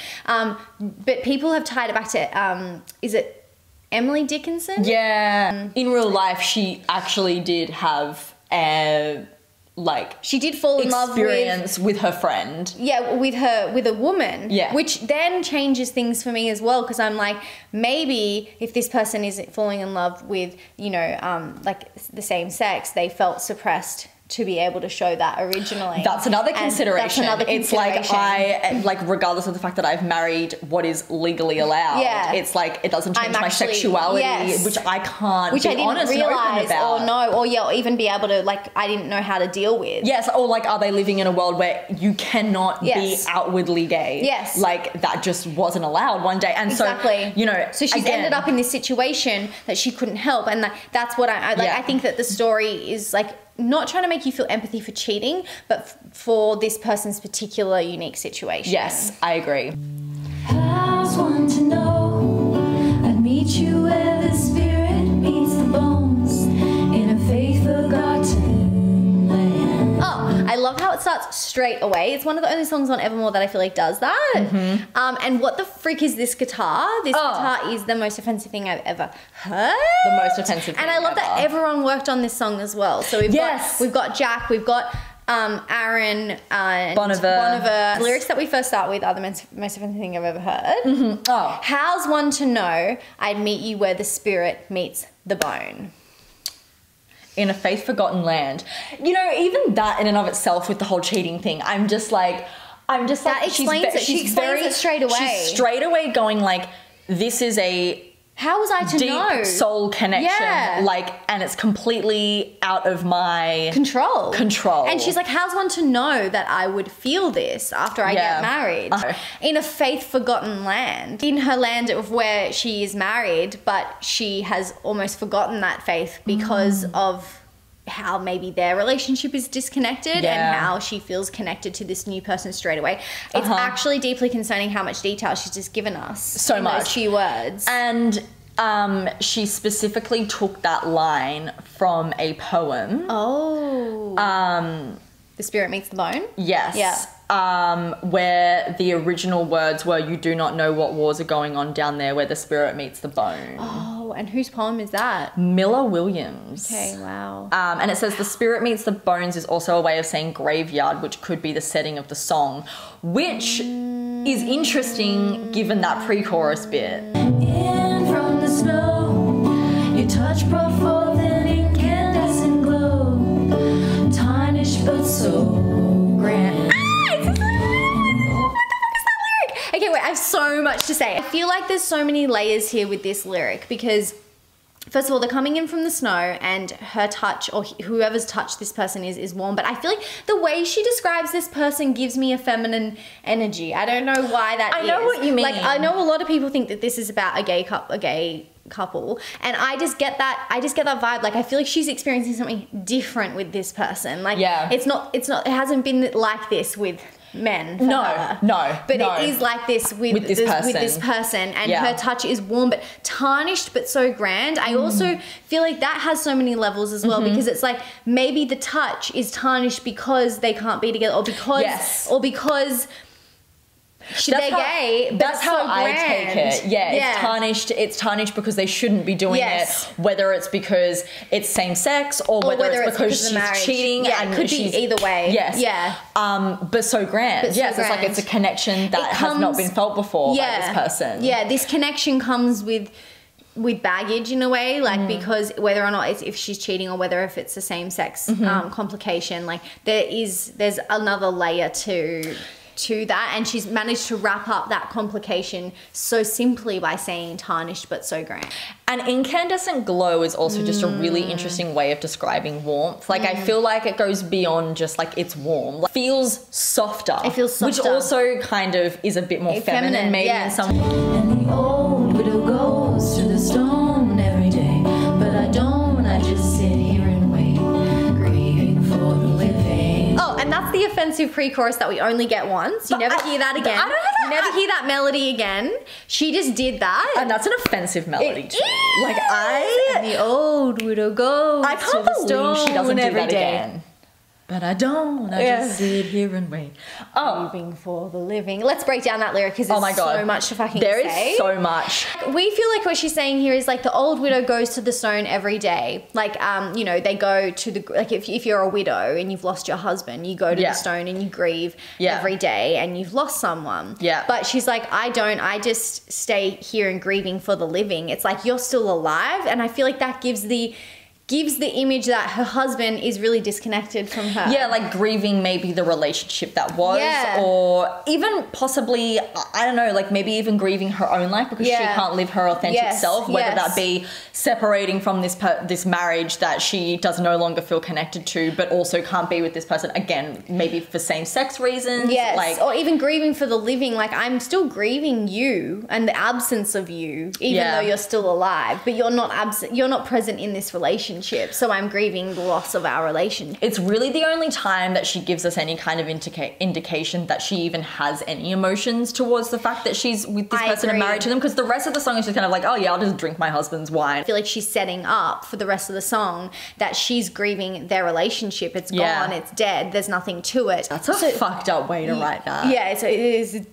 But people have tied it back to, is it Emily Dickinson? Yeah. In real life, she actually did have she did fall in love with her friend. Yeah, with a woman. Yeah. Which then changes things for me as well, because I'm like, maybe if this person isn't falling in love with, you know, like the same sex, they felt suppressed to be able to show that originally. That's another consideration. It's like regardless of the fact that I've married what is legally allowed, it's like it doesn't change my sexuality, which I can't I didn't honest realize and open about. or even be able to, like, I didn't know how to deal with. Yes, or like, are they living in a world where you cannot be outwardly gay? Yes. Like, that just wasn't allowed one day. And so, you know, so she's ended up in this situation that she couldn't help, and that's what I think that the story is like, not trying to make you feel empathy for cheating, but for this person's particular unique situation. Yes, I agree. How's one to know? I'd meet you where the spirit meets the bones in a faith forgotten land. Oh, I love how it starts straight away. It's one of the only songs on Evermore that I feel like does that. Mm-hmm. And what the frick is this guitar? This guitar is the most offensive thing I've ever heard. The most offensive thing And I love that everyone worked on this song as well. So we've got Jack, we've got Aaron and Boniver. The lyrics that we first start with are the most offensive thing I've ever heard. Mm-hmm. Oh. How's one to know? I'd meet you where the spirit meets the bone. In a faith forgotten land. You know, even that in and of itself with the whole cheating thing, I'm just like that explains it. She explains it straight away. She's straight away going like, this is a how was I to know? Deep soul connection, like, and it's completely out of my control. And she's like, how's one to know that I would feel this after I get married? In a faith forgotten land. In her land of where she is married, but she has almost forgotten that faith because of how maybe their relationship is disconnected and how she feels connected to this new person straight away. It's actually deeply concerning how much detail she's just given us. So much. Those few words. And she specifically took that line from a poem. The spirit meets the bone? Yes. Yeah. Where the original words were, you do not know what wars are going on down there where the spirit meets the bone. Oh, and whose poem is that? Miller Williams. Okay, wow. And it says, the spirit meets the bones is also a way of saying graveyard, which could be the setting of the song, which is interesting given that pre-chorus bit. In from the snow, your touch brought forth an incandescent glow, tarnished but so grand. much to say. I feel like there's so many layers here with this lyric because first of all, they're coming in from the snow and her touch or whoever's touch this person is warm. But I feel like the way she describes this person gives me a feminine energy. I don't know why that is. I know what you mean. Like, I know a lot of people think that this is about a gay couple, and I just get that vibe. Like, I feel like she's experiencing something different with this person. Like, it hasn't been like this with men. No. But it is like this with this person, and her touch is warm but tarnished but so grand. I also feel like that has so many levels as well, because it's like maybe the touch is tarnished because they can't be together, or because they're gay. But That's how I take it. It's tarnished because they shouldn't be doing it. Whether it's because it's same sex, or whether it's because she's cheating. Yeah, it could be either way. Yes. Yeah. But so grand. It's like it's a connection that has not been felt before by this person. Yeah, this connection comes with baggage in a way, like because whether or not if she's cheating or whether if it's the same sex complication, like there's another layer to that, and she's managed to wrap up that complication so simply by saying tarnished but so grand. And incandescent glow is also just a really interesting way of describing warmth. Like I feel like it goes beyond just like it's warm. Like, feels softer. It feels softer. Which also kind of is a bit more feminine maybe in some. And the old widow goes to the stone every day, but I don't, I just sit here and wait, grieving for the living. Oh, and that's the offensive pre-chorus that we only get once. You never hear that again. You never hear that melody again. She just did that. And that's an offensive melody too. Like and the old widow goes I can't believe she doesn't do that again. But I don't. I just sit here and wait. Grieving for the living. Let's break down that lyric because there's so much to fucking say. There is so much. We feel like what she's saying here is like the old widow goes to the stone every day. Like, you know, they go to the, like if you're a widow and you've lost your husband, you go to the stone and you grieve every day and you've lost someone. Yeah. But she's like, I don't. I just stay here and grieving for the living. It's like you're still alive. And I feel like that gives the image that her husband is really disconnected from her. Yeah, like grieving maybe the relationship that was, or even possibly, I don't know, like maybe even grieving her own life because she can't live her authentic self, whether that be separating from this marriage that she does no longer feel connected to, but also can't be with this person, again, maybe for same-sex reasons. Yes, like, or even grieving for the living, like I'm still grieving you and the absence of you, even though you're still alive, but you're not present in this relationship. So I'm grieving the loss of our relationship. It's really the only time that she gives us any kind of indication that she even has any emotions towards the fact that she's with this person and married to them, because the rest of the song is just kind of like, oh yeah, I'll just drink my husband's wine. I feel like she's setting up for the rest of the song that she's grieving their relationship. It's gone, it's dead, there's nothing to it. That's a fucked up way to write that. Yeah, so it is.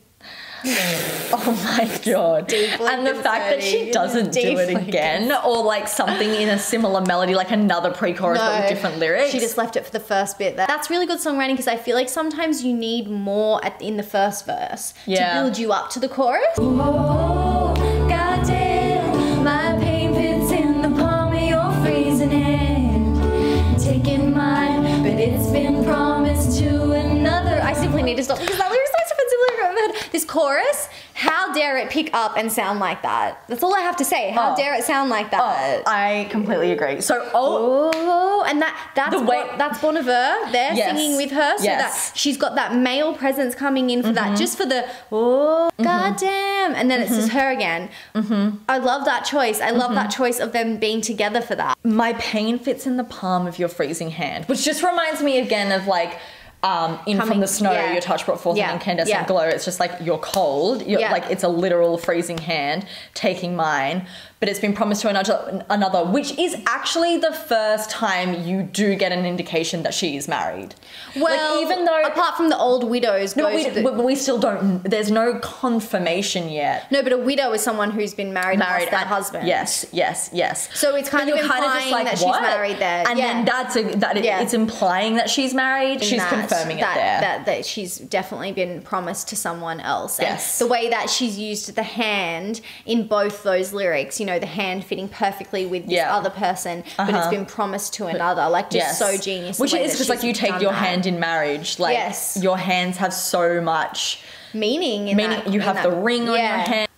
Oh my god. And the fact that she doesn't do it again, or like something in a similar melody, like another pre-chorus but with different lyrics. She just left it for the first bit. That's really good songwriting, because I feel like sometimes you need more in the first verse to build you up to the chorus. Oh, goddamn, my pain fits in the palm of your freezing hand. Taking mine, but it's been promised to another. I simply need to stop because that lyric's the most offensive lyric I've ever heard. This chorus, how dare it pick up and sound like that? That's all I have to say. How dare it sound like that? I completely agree. So, and that's Bon Iver there singing with her, so that she's got that male presence coming in for that, just for the goddamn, and then it's just her again. I love that choice. I love that choice of them being together for that. My pain fits in the palm of your freezing hand, which just reminds me again of like, from the snow, your touch brought forth an incandescent glow. It's just like you're cold. You're like, it's a literal freezing hand taking mine, but it's been promised to another, which is actually the first time you do get an indication that she is married. Well, like, even though apart from the old widows, we still don't. There's no confirmation yet. No, but a widow is someone who's been married and lost their husband. Yes. So it's kind of implying that she's married there, and then it's implying that she's married. She's confirming it there. That she's definitely been promised to someone else. Yes. And the way that she's used the hand in both those lyrics, you know, the hand fitting perfectly with this other person, but it's been promised to another. Like, just so genius. Which is just like you take your hand in marriage. Like, your hands have so much meaning. You have the ring on your hand.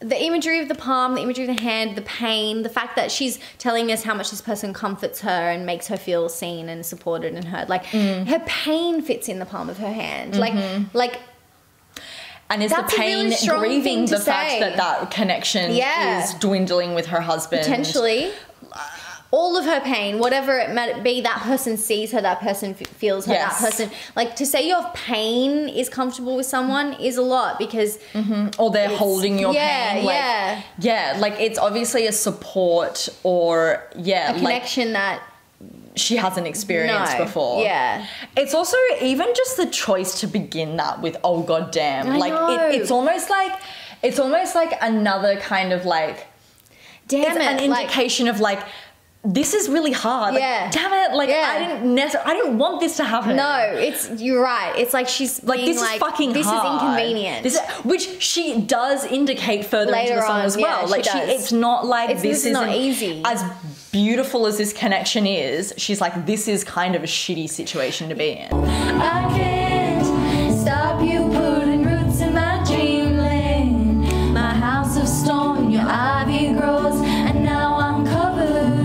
the imagery of the palm, the imagery of the hand, the pain, the fact that she's telling us how much this person comforts her and makes her feel seen and supported and heard. Like, her pain fits in the palm of her hand. Like, and is the pain really grieving the fact say. that connection is dwindling with her husband? Potentially. All of her pain, whatever it might be, that person sees her, that person feels her, that person, like, to say your pain is comfortable with someone is a lot because... Or they're holding your pain. Like, yeah, like, it's obviously a support or, a connection that... she hasn't experienced before. Yeah. It's also even just the choice to begin that with, oh, goddamn. I know. It's almost like another kind of, like... Damn it's it. an indication of, like... This is really hard. Like, damn it. Like, I didn't want this to happen. No, you're right. It's like she's like, being this is fucking this hard. is inconvenient. Which she does indicate further into the song as well. Like, it's not like this is not easy. As beautiful as this connection is, she's like, this is kind of a shitty situation to be in. I can't stop you putting roots in my dreamland. My house of stone, your ivy grows, and now I'm covered.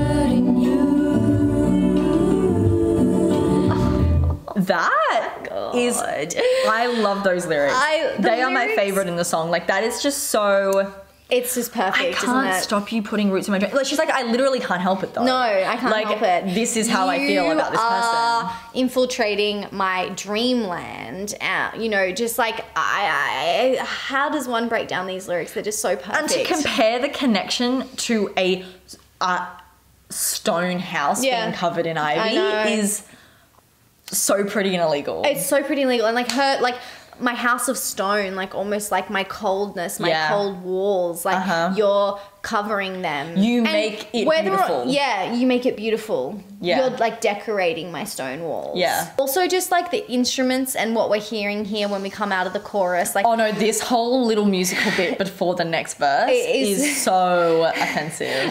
That is, I love those lyrics. They are my favorite in the song. Like, that is just so... It's just perfect, I can't stop you putting roots in my dream. Like, she's like, I literally can't help it though. No, I can't help it. This is how I feel about this person. Infiltrating my dreamland. You know, just like, how does one break down these lyrics? They're just so perfect. And to compare the connection to a stone house being covered in ivy is... so pretty and illegal. It's so pretty and illegal. And like my house of stone, like almost like my coldness, my cold walls, like you're covering them. You make it beautiful. You make it beautiful. Yeah. You're like decorating my stone walls. Yeah. Also just like the instruments and what we're hearing here when we come out of the chorus. Like, oh no, this whole little musical bit before the next verse is so offensive.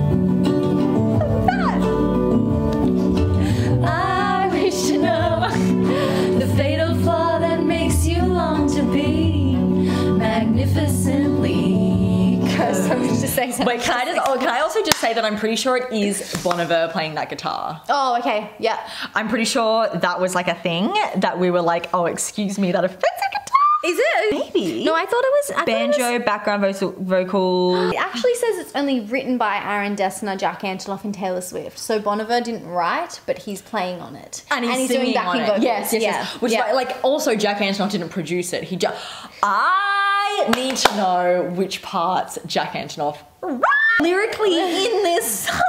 I wish to know the fatal flaw that makes you long to be magnificently cursed. to say something. Wait, can I also just say that I'm pretty sure it is Bon Iver playing that guitar. Oh, okay, yeah. I'm pretty sure that was like a thing that we were like, oh, excuse me, that offensive guitar. Is it? Maybe. No, I thought it was... Banjo, background vocal. It actually says it's only written by Aaron Dessner, Jack Antonoff and Taylor Swift. So Bon Iver didn't write, but he's playing on it. And he's doing backing vocals. Yes. Which is like, also Jack Antonoff didn't produce it. I need to know which parts Jack Antonoff wrote lyrically in this song.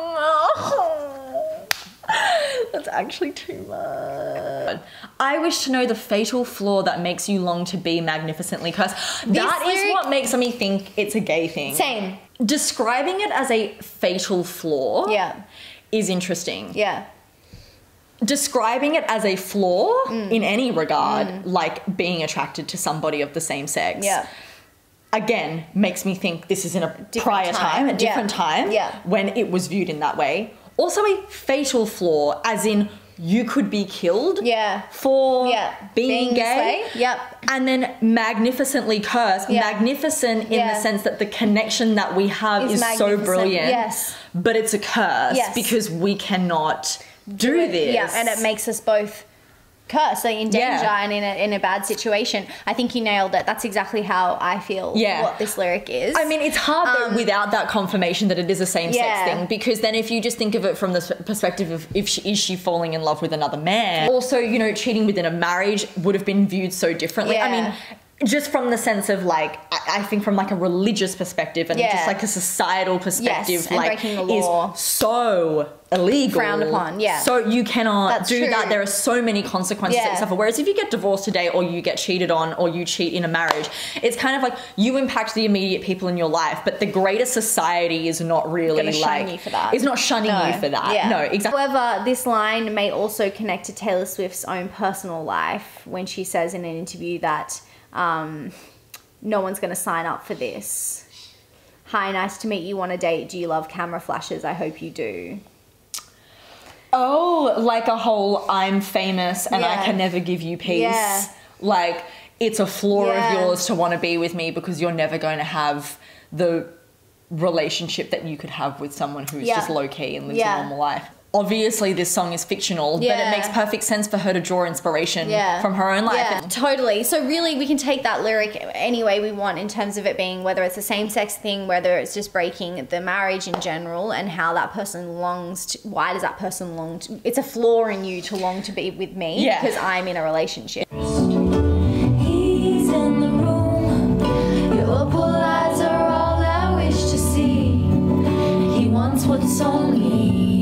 That's actually too much. I wish to know the fatal flaw that makes you long to be magnificently cursed. That is what makes me think it's a gay thing. Same. Describing it as a fatal flaw is interesting. Yeah. Describing it as a flaw in any regard, like being attracted to somebody of the same sex, again, makes me think this is in a different time, when it was viewed in that way. Also a fatal flaw, as in you could be killed for being gay. And then magnificently cursed. Magnificent in the sense that the connection that we have is so brilliant. But it's a curse because we cannot do this. Yeah, and it makes us both cursed, like in danger and in a bad situation. I think you nailed it. That's exactly how I feel what this lyric is. I mean, it's hard though without that confirmation that it is a same-sex thing, because then if you just think of it from the perspective of is she falling in love with another man, also, you know, cheating within a marriage would have been viewed so differently. I mean, just from the sense of like, I think from like a religious perspective and just like a societal perspective, like breaking the law is so illegal. Frowned upon, So you cannot do that. There are so many consequences that suffer. Whereas if you get divorced today or you get cheated on or you cheat in a marriage, it's kind of like you impact the immediate people in your life, but the greater society is not really like... shun you for that. It's not shunning you for that. No, exactly. However, this line may also connect to Taylor Swift's own personal life when she says in an interview that no one's going to sign up for this. Hi, nice to meet you on a date. Do you love camera flashes? I hope you do. Oh, like a whole I'm famous and I can never give you peace. Like, it's a flaw of yours to want to be with me because you're never going to have the relationship that you could have with someone who's just low key and lives a normal life. Obviously, this song is fictional, but it makes perfect sense for her to draw inspiration from her own life. Yeah, totally. So really, we can take that lyric any way we want in terms of it being whether it's a same-sex thing, whether it's just breaking the marriage in general, and how that person longs to, why does that person long to, it's a flaw in you to long to be with me because I'm in a relationship. He's in the room. Your opal eyes are all I wish to see. He wants what's only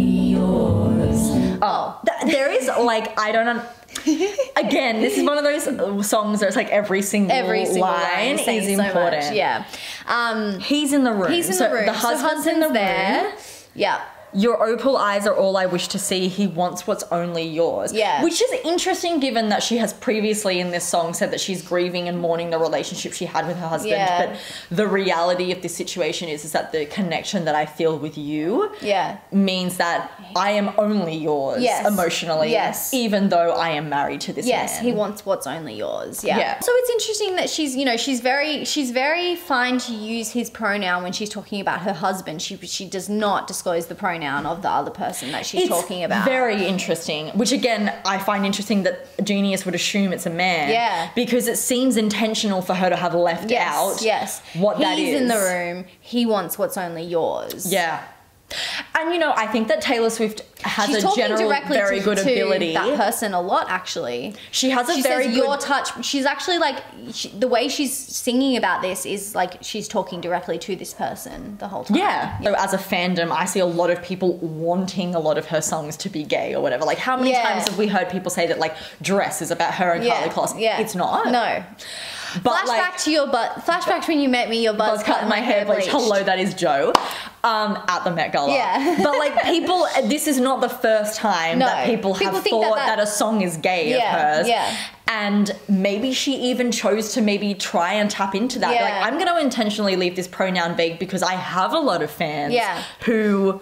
yours. There is like, I don't again, this is one of those songs where it's like every single line is important. So much, he's in the room. He's in the room. The husband's in the there. room. Yeah. Your opal eyes are all I wish to see. He wants what's only yours. Yeah. Which is interesting given that she has previously in this song said that she's grieving and mourning the relationship she had with her husband. Yeah. But the reality of this situation is that the connection that I feel with you means that I am only yours emotionally. Yes. Even though I am married to this man. Yes, he wants what's only yours. Yeah. So it's interesting that she's, you know, she's very fine to use his pronoun when she's talking about her husband. She does not disclose the pronoun of the other person that she's talking about. Very interesting, which again I find interesting that a genius would assume it's a man. Yeah. Because it seems intentional for her to have left out what that is. He's in the room. He wants what's only yours. Yeah. And you know, I think that Taylor Swift has a general very good ability. That person a lot, actually. She has a she very says, good. Your touch. She's actually like the way she's singing about this is like she's talking directly to this person the whole time. Yeah. So as a fandom, I see a lot of people wanting a lot of her songs to be gay or whatever. Like, how many times have we heard people say that like Dress is about her and Carly Kloss? Yeah. It's not. No. But flashback to your butt. Flashback to when you met me. Your butt's cut and my hair bleached. Hello, that is Joe. At the Met Gala. Yeah. But like people, this is not the first time that people have thought that a song is gay of hers. Yeah. And maybe she even chose to maybe try and tap into that. Yeah. Like, I'm going to intentionally leave this pronoun vague because I have a lot of fans who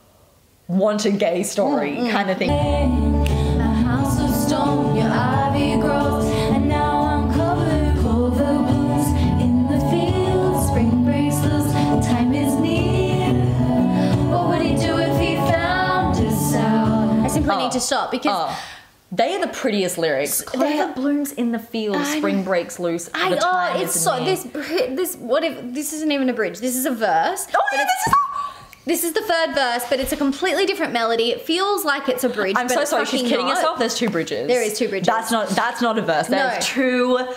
want a gay story kind of thing. A house of stone, your ivy grows, and now I'm covered. Clover blooms in the fields, spring breaks loose, time is near. What would he do if he found us out? I simply need to stop because they are the prettiest lyrics. Clover blooms in the field, spring breaks loose. The time is near. This isn't even a bridge. This is a verse. This is the third verse, but it's a completely different melody. It feels like it's a bridge. I'm so sorry. She's kidding herself. There's two bridges. There is two bridges. That's not a verse. There's two bridges.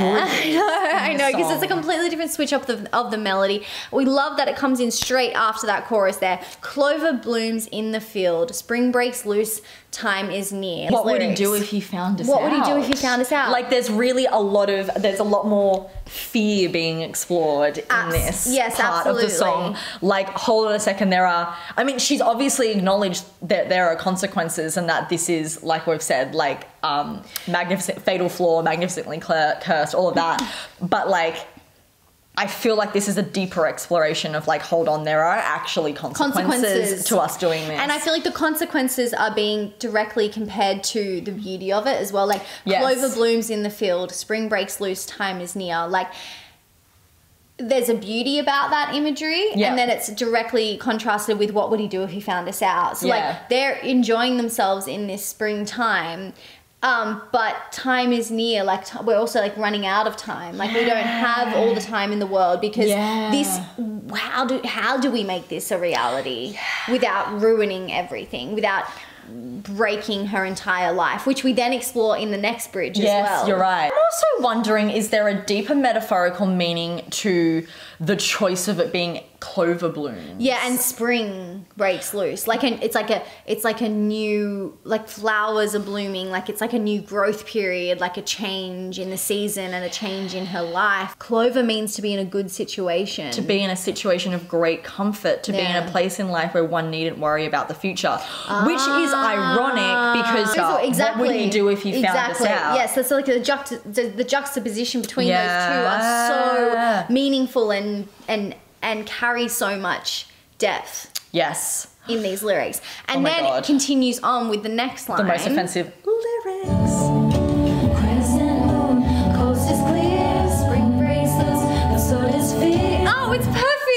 I know, because it's a completely different switch up of the melody. We love that it comes in straight after that chorus there. Clover blooms in the field, spring breaks loose, time is near. What would he do if he found us out? What would he do if he found us out? Like, there's really a lot more fear being explored in this part of the song. Like, hold on a second, she's obviously acknowledged that there are consequences and that this is, like we've said, like, magnificent, fatal flaw, magnificently cursed, all of that. But like, I feel like this is a deeper exploration of like, hold on, there are actually consequences to us doing this. And I feel like the consequences are being directly compared to the beauty of it as well. Like, clover blooms in the field, spring breaks loose, time is near. Like, there's a beauty about that imagery, and then it's directly contrasted with what would he do if he found us out. So like, they're enjoying themselves in this springtime. But time is near. Like, we're also like running out of time. Like, we don't have all the time in the world because this. How do we make this a reality without ruining everything? Without breaking her entire life, which we then explore in the next bridge as well. Yes, you're right. I'm also wondering, is there a deeper metaphorical meaning to the choice of it being clover blooms? Yeah, and spring breaks loose. Like, it's like a new, like, flowers are blooming. Like, it's like a new growth period, like a change in the season and a change in her life. Clover means to be in a good situation. To be in a situation of great comfort, to be in a place in life where one needn't worry about the future, which is ironic because what would he do if he found us out? Yes, that's like the juxtaposition between those two are so meaningful and carry so much depth. Yes. In these lyrics. And then it continues on with the next line. The most offensive lyrics. Crescent moon, coast is clear, spring breaks loose, so does fear. Oh, it's perfect.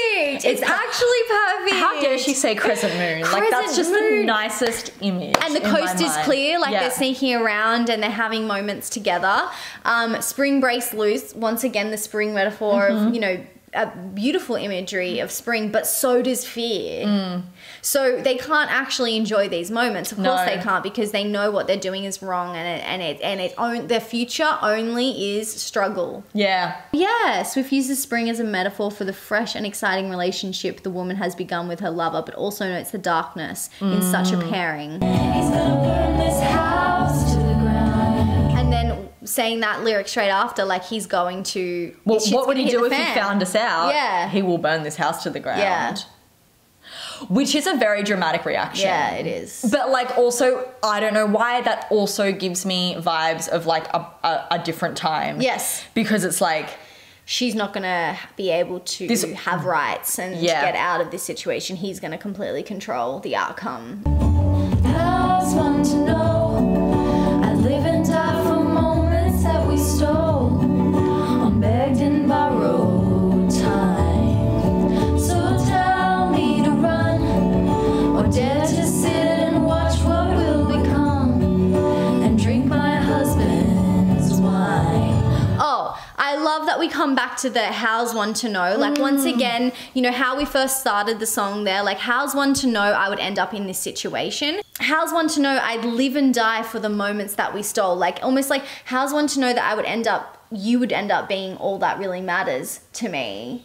actually perfect. How dare she say crescent moon? Like, that's just the nicest image. And the coast is clear, like they're sneaking around and they're having moments together. Spring brace loose, once again, the spring metaphor of, you know, a beautiful imagery of spring, but so does fear. So they can't actually enjoy these moments. Of course they can't, because they know what they're doing is wrong, and their future only is struggle. Yeah, Swift uses spring as a metaphor for the fresh and exciting relationship the woman has begun with her lover, but also notes the darkness in such a pairing. He's gonna burn this house to the ground. And then saying that lyric straight after, like he's going to... Well, what would he do if he fan. found us out? Yeah. He will burn this house to the ground. Yeah. Which is a very dramatic reaction. Yeah, it is. But like also, I don't know why, that also gives me vibes of like a different time. Yes. Because it's like... she's not going to be able to have rights and get out of this situation. He's going to completely control the outcome. I just want to know, I live and die for moments that we stole on begged and borrowed time. So tell me to run, or dare to sit and watch what will become, and drink my husband's wine. Oh, I love that we come back to the how's one to know. Like, once again, you know, how we first started the song there, like, how's one to know I would end up in this situation? How's one to know I'd live and die for the moments that we stole? Like, almost like, how's one to know that I would end up, you would end up being all that really matters to me.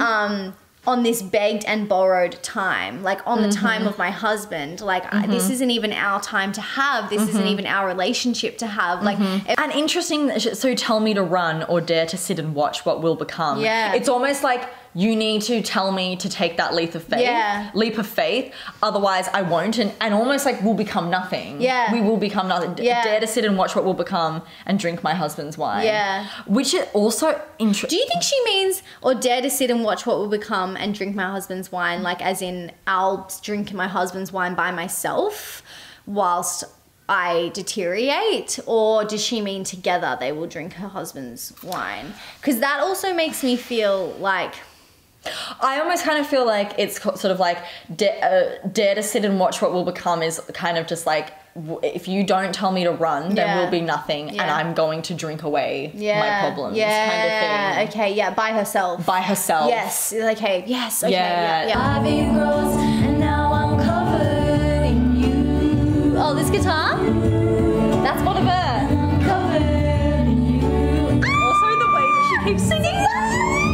On this begged and borrowed time, like on the time of my husband, like this isn't even our time to have, this isn't even our relationship to have, like and interesting, so tell me to run or dare to sit and watch what will become. Yeah. It's almost like you need to tell me to take that leap of faith, otherwise I won't, and almost like we'll become nothing. Yeah. We will become nothing. Yeah. Dare to sit and watch what will become and drink my husband's wine. Yeah. Which is also interesting. Do you think she means, or dare to sit and watch what will become and drink my husband's wine, like as in I'll drink my husband's wine by myself whilst I deteriorate? Or does she mean together they will drink her husband's wine? Because that also makes me feel like... I almost kind of feel like it's sort of like dare to sit and watch what will become is kind of just like, if you don't tell me to run, there will be nothing, and I'm going to drink away my problems, kind of thing. Okay, yeah, by herself. By herself. Yes, okay, yes, okay, yeah. Ivy grows, and now I'm covered in you. Oh, this guitar? That's Bon Iver. Covered in you. Also the way that she keeps singing that.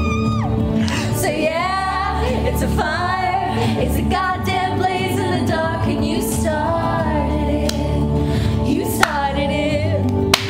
So yeah, it's a fire, it's a goddamn blaze in the dark, and you started it. You started it.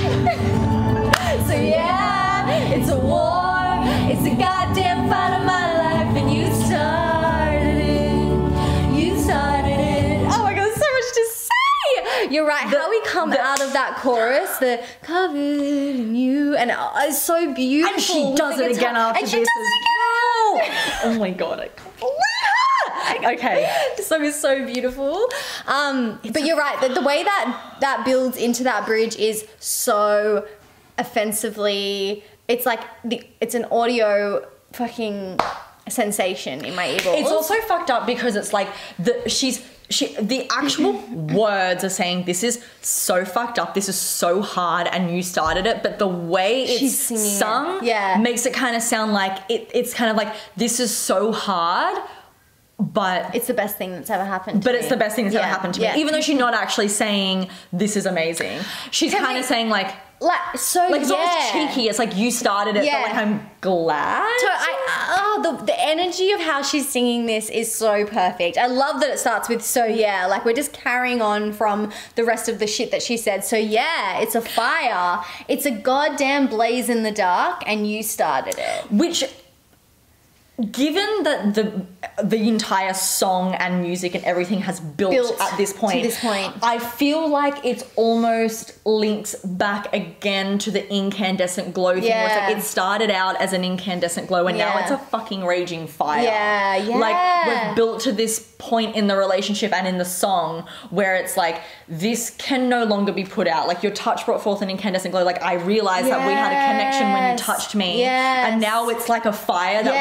So yeah, it's a war, it's a goddamn fight of my life, and you started it. You started it. Oh my god, there's so much to say. You're right. How we come out of that chorus, the covered in you, and it's so beautiful. And she does it again after and this. she does it again. Oh my god, I can't believe her. Okay. The song is so beautiful. But you're right, the way that builds into that bridge is so offensively, it's like it's an audio fucking sensation in my earballs. It's also fucked up because it's like the actual words are saying this is so fucked up, this is so hard, and you started it, but the way it's sung makes it kind of sound like it's kind of like this is so hard, but it's the best thing that's ever happened to me. It's the best thing that's ever happened to me. Even though she's not actually saying this is amazing. She's kind of saying like it's almost cheeky. It's like you started it, but like I'm glad. So the energy of how she's singing this is so perfect. I love that it starts with so yeah, like we're just carrying on from the rest of the shit that she said. So yeah, it's a fire. It's a goddamn blaze in the dark, and you started it. Which, given that the entire song and music and everything has built at this point, to this point, I feel like it's almost links back again to the incandescent glow thing. Where it's like it started out as an incandescent glow, and now it's a fucking raging fire. Like we've built to this point in the relationship and in the song where it's like this can no longer be put out. Like your touch brought forth an incandescent glow. Like I realized that we had a connection when you touched me, and now it's like a fire that we can't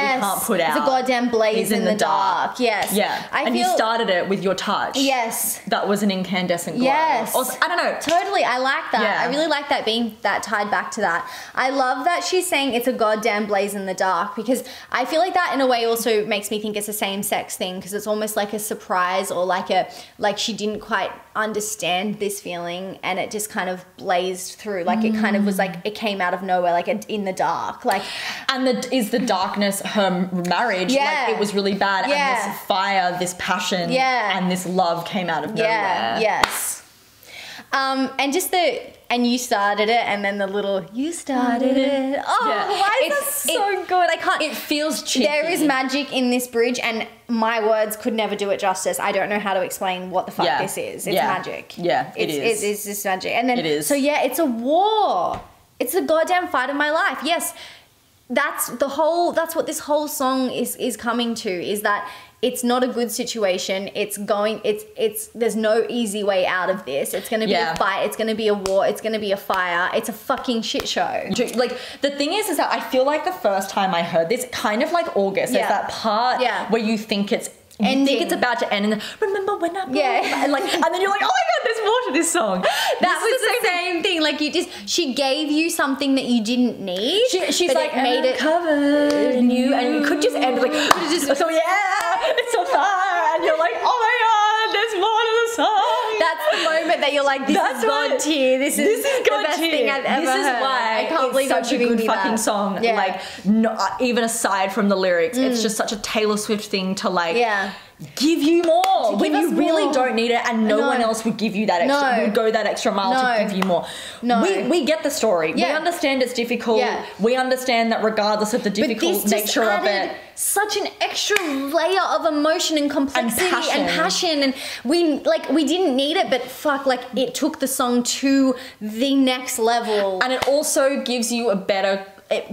put out. It's a goddamn blaze in the dark. Yes. Yeah. And you started it with your touch. Yes. That was an incandescent glow. Yes. Or, I don't know. Totally. I like that. Yeah. I really like that being that tied back to that. I love that she's saying it's a goddamn blaze in the dark, because I feel like that in a way also makes me think it's a same-sex thing, because it's almost like a surprise, or like she didn't quite understand this feeling and it just kind of blazed through. Like it kind of was like it came out of nowhere, like in the dark. Like, and is the darkness her marriage? Yeah. Like it was really bad. Yeah. And this fire, this passion, Yeah. and this love came out of nowhere. Yeah. Yes. And just and you started it, and then the little you started it. Oh, Yeah. why is that so good? I can't. It feels cheeky. There is magic in this bridge, and my words could never do it justice. I don't know how to explain what the fuck this is. It's magic. Yeah, it is. It's just magic. And then it is. So yeah, it's a war. It's the goddamn fight of my life. Yes, that's what this whole song is coming to, is that it's not a good situation. It's there's no easy way out of this. It's going to be a fight. It's going to be a war. It's going to be a fire. It's a fucking shit show. Like, the thing is that I feel like the first time I heard this, kind of like August, there's that part where you think it's ending. You think it's about to end, and then, remember when I and then you're like, oh my god, there's more to this song. That was the same thing. Like, she gave you something that you didn't need. She's like, made it covered in you, and you could just end like, so yeah, it's on fire, and you're like, oh my god, there's more to the song. That's the moment that you're like, this is God tier. This is the best thing I've ever heard. This is why I can't believe it's such a good fucking song. Yeah. Like, even aside from the lyrics, it's just such a Taylor Swift thing to like. Give you more when you really don't need it, and no one else would give you that extra. Would go that extra mile to give you more. We get the story. We understand it's difficult. We understand that regardless of the difficult nature of it, such an extra layer of emotion and complexity and passion, and we didn't need it, but fuck, like it took the song to the next level, and it also gives you a better.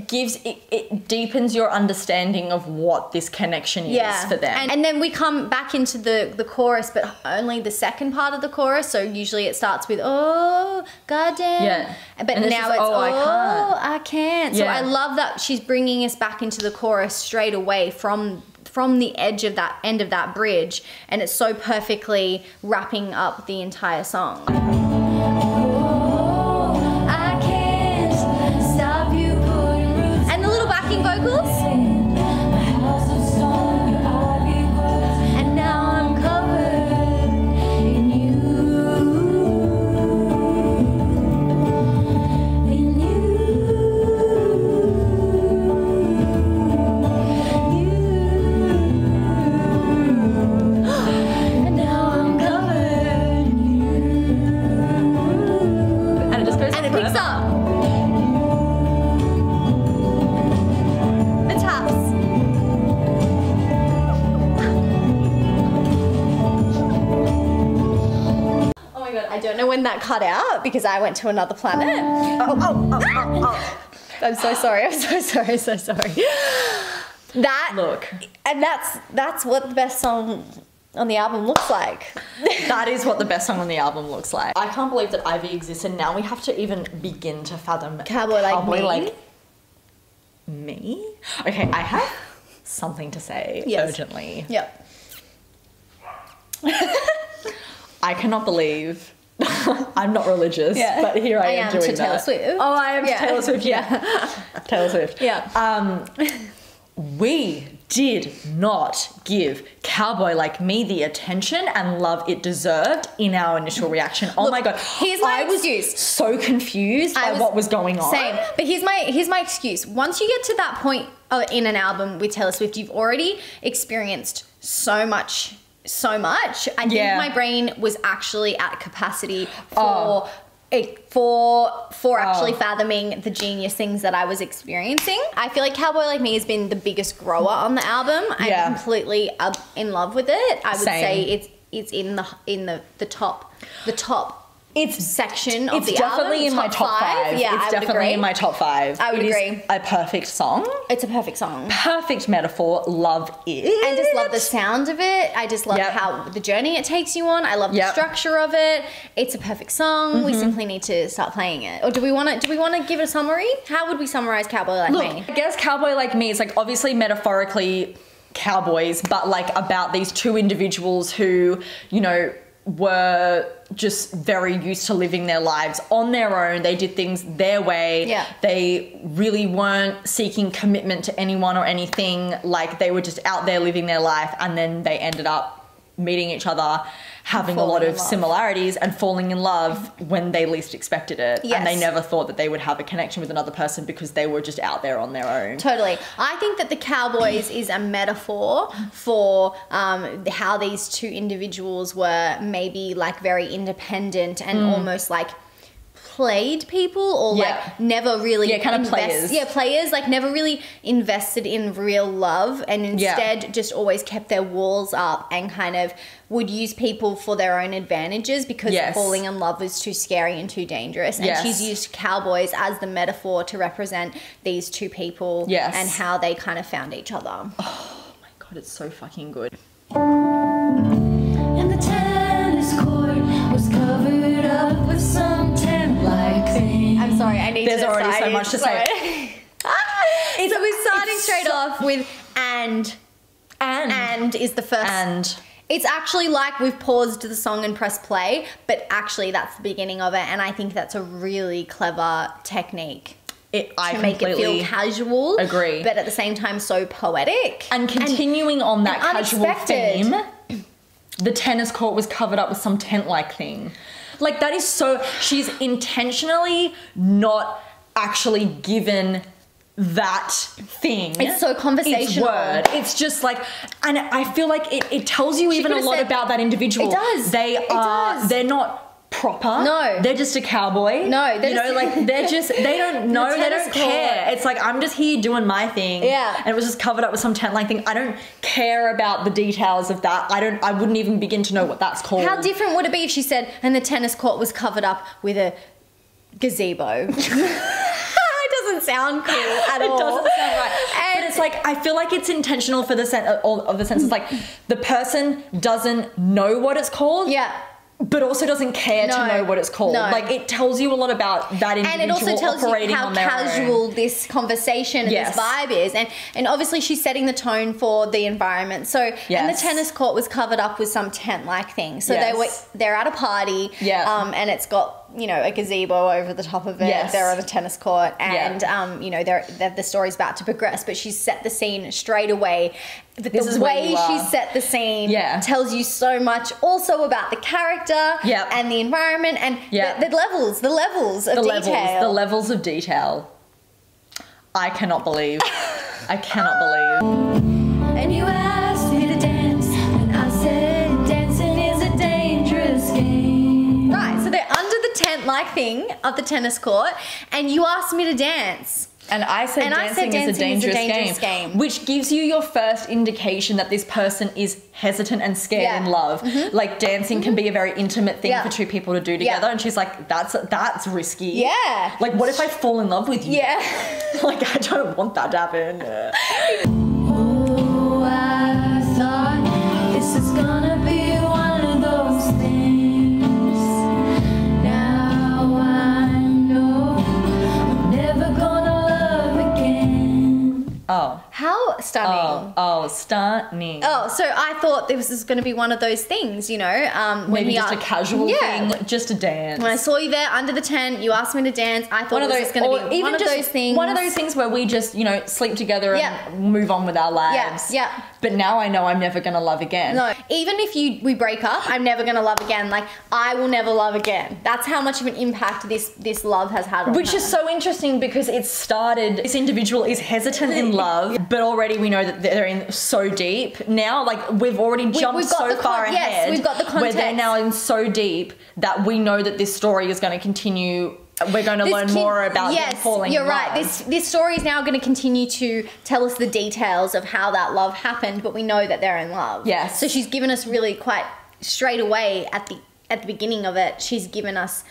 It deepens your understanding of what this connection is for them. And then we come back into the chorus, but only the second part of the chorus. So usually it starts with, oh, goddamn. Yeah. But now it's, oh, I can't. So Yeah. I love that she's bringing us back into the chorus straight away from the edge of that end of that bridge. And it's so perfectly wrapping up the entire song. Vocals. And now I'm covered in you. And now I'm covered in you. And it just goes and it picks up. I don't know when that cut out because I went to another planet. I'm so sorry. I'm so sorry. So sorry. And that's what the best song on the album looks like. That is what the best song on the album looks like. I can't believe that Ivy exists, and now we have to even begin to fathom Cowboy Like Me. Okay, I have something to say urgently. Yep. I cannot believe. I'm not religious, but here I am doing to Taylor Swift. Oh, I am to Taylor Swift, Taylor Swift. Yeah. We did not give Cowboy Like Me the attention and love it deserved in our initial reaction. Oh my god. Here's my excuse. I was so confused by what was going on. Same. But here's my excuse. Once you get to that point in an album with Taylor Swift, you've already experienced so much. I think my brain was actually at capacity for actually fathoming the genius things that I was experiencing. I feel like Cowboy Like Me has been the biggest grower on the album. I'm completely in love with it. I would say it's in the top section of the definitely album. in my top five. Yeah, it's I would definitely agree. in my top five. I would It agree. is a perfect song. It's a perfect song. Perfect metaphor. Love it. I just love the sound of it. I just love how the journey it takes you on. I love the structure of it. It's a perfect song. We simply need to start playing it. Or do we want to give it a summary? How would we summarize Cowboy Like Me? I guess Cowboy Like Me is like obviously metaphorically cowboys, but like about these two individuals who, you know, were just very used to living their lives on their own. They did things their way. Yeah. They really weren't seeking commitment to anyone or anything. Like they were just out there living their life, and then they ended up meeting each other, having a lot of similarities and falling in love when they least expected it. Yes. And they never thought that they would have a connection with another person because they were just out there on their own. Totally. I think that the Cowboys is a metaphor for how these two individuals were maybe like very independent and almost like played people, or like never really kind of players. Players, like never really invested in real love, and instead just always kept their walls up and kind of would use people for their own advantages because falling in love was too scary and too dangerous. And she's used cowboys as the metaphor to represent these two people and how they kind of found each other. Oh my god, it's so fucking good. And the tennis court was covered up with some tent-like thing. I'm sorry, I need There's to already start so much to say. So we're starting straight off with and is the first. And It's actually like we've paused the song and pressed play, but actually that's the beginning of it, and I think that's a really clever technique. I to make it feel casual, agree, but at the same time so poetic. And continuing on that casual unexpected theme, the tennis court was covered up with some tent-like thing. Like that is so, she's intentionally not actually given that thing. It's so conversational. Word. It's just like, and I feel like it tells you even a lot about that individual. It does. They're not proper. No. They're just a cowboy. No. They don't know, they don't care. It's like, I'm just here doing my thing. Yeah. And it was just covered up with some tent-like thing. I don't care about the details of that. I wouldn't even begin to know what that's called. How different would it be if she said, and the tennis court was covered up with a gazebo? It doesn't sound cool at all. It doesn't sound right. But it's like, I feel like it's intentional for the sense of the sense. It's like the person doesn't know what it's called. Yeah. But also doesn't care to know what it's called. No. Like it tells you a lot about that individual and it also tells you how casual own. This conversation and this vibe is, and obviously she's setting the tone for the environment. So and the tennis court was covered up with some tent-like thing. So they're at a party, and it's got, you know, a gazebo over the top of it. Yes. They're on a tennis court, and you know, the story's about to progress, but she's set the scene straight away. But the way she set the scene tells you so much also about the character and the environment and the levels of detail. The levels of detail. I cannot believe. I cannot believe. And you asked me to dance, and I said dancing is a dangerous game. Right, so they're under the tent-like thing of the tennis court, and you asked me to dance. And I said dancing is a dangerous game. Which gives you your first indication that this person is hesitant and scared in love. Like dancing can be a very intimate thing for two people to do together, and she's like, that's risky. Yeah. Like, what if I fall in love with you? Yeah. Like, I don't want that to happen. Oh, I thought this is gonna be one of those things. Now I know I'm never gonna love again. Oh. How stunning. Oh, stunning. Oh, so I thought this was going to be one of those things, you know. Maybe just a casual thing, just a dance. When I saw you there under the tent, you asked me to dance. I thought it was going to be even one of those things. One of those things where we just, you know, sleep together and move on with our lives. Yeah. But now I know I'm never going to love again. No, even if we break up, I'm never going to love again. Like, I will never love again. That's how much of an impact this love has had on Which her. is so interesting because it started, this individual is hesitant in love, but already we know that they're in so deep. Now, like, we've already jumped so far ahead. Yes, we've got the context. Where they're now in so deep that we know that this story is going to continue. We're going to learn more about them falling in love. You're right. This story is now going to continue to tell us the details of how that love happened, but we know that they're in love. Yes. So she's given us really quite straight away at the at the beginning of it, she's given us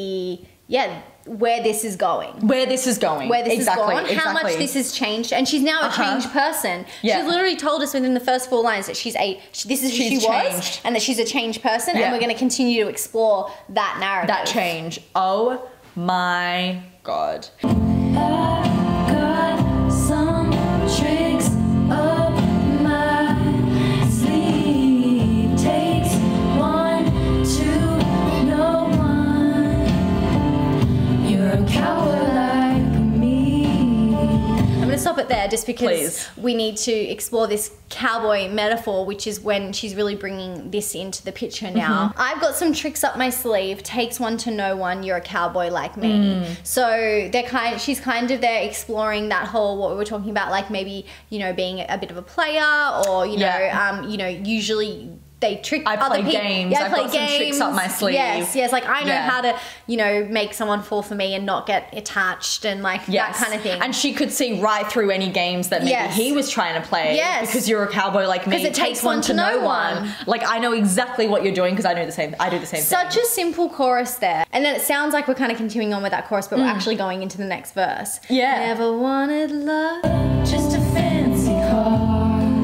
where this is going. Where this is going. Where this exactly, is going. How much this has changed. And she's now a changed person. Yeah. She's literally told us within the first 4 lines that this is who she was changed. and that she's a changed person. And we're going to continue to explore that narrative. That change. Oh my God. I got some tricks up my sleeve. Takes one to know one. You're a coward like me. I'm going to stop it there just because Please. we need to explore this cowboy metaphor, which is when she's really bringing this into the picture now. I've got some tricks up my sleeve. Takes one to know one. You're a cowboy like me. So she's kind of there exploring that whole, what we were talking about, like maybe, you know, being a bit of a player, or, you know, usually they trick other people. Games. Yeah, I've got some tricks up my sleeve. Yes, like I know how to, you know, make someone fall for me and not get attached and like that kind of thing. And she could see right through any games that maybe he was trying to play. Yes. Because you're a cowboy like me. Because it takes one to know one. Like I know exactly what you're doing because I do the same thing. Such a simple chorus there. And then it sounds like we're kind of continuing on with that chorus, but we're actually going into the next verse. Yeah. Never wanted love. Just a fancy car.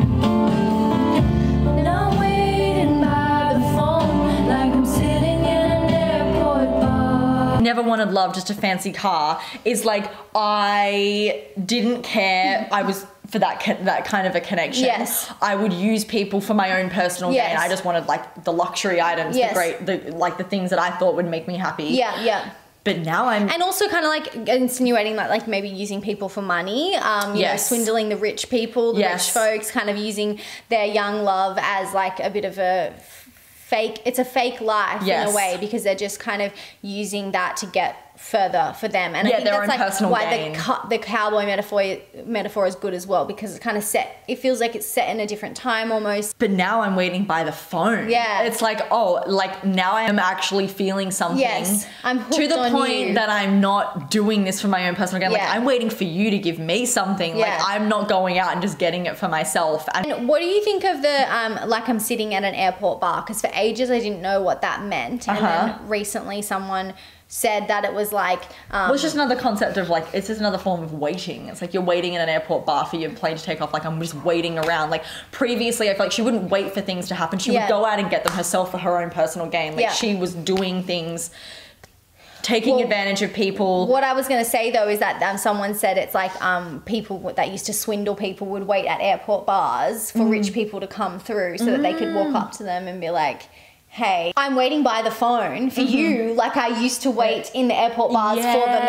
And I'm waiting by the phone like I'm sitting in an airport bar. Never wanted love, just a fancy car is like, I didn't care. I was for that kind of a connection. Yes. I would use people for my own personal Yes. gain. I just wanted like the luxury items, Yes. the things that I thought would make me happy. Yeah. But now I'm... And also kind of like insinuating that like maybe using people for money, you know, swindling the rich people, the rich folks, kind of using their young love as like a bit of a fake, it's a fake life in a way, because they're just kind of using that to get further for them. And I think their that's own like personal why gain. the cowboy metaphor is good as well, because it's kind of set, it feels like it's set in a different time almost. But now I'm waiting by the phone. Yeah. It's like, oh, like now I am actually feeling something. Yes, I'm hooked to the on point you. that I'm not doing this for my own personal gain. Like I'm waiting for you to give me something. Like I'm not going out and just getting it for myself. And what do you think of the like I'm sitting at an airport bar? Because for ages I didn't know what that meant, and then recently someone said that it was like well, it's just another concept of like, it's just another form of waiting. It's like you're waiting in an airport bar for your plane to take off. Like I'm just waiting around. Like previously I feel like she wouldn't wait for things to happen. She would go out and get them herself for her own personal gain. Like she was doing things, taking advantage of people. What I was going to say though is that someone said it's like people that used to swindle people would wait at airport bars for rich people to come through so that they could walk up to them and be like, hey, I'm waiting by the phone for you like I used to wait in the airport bars for the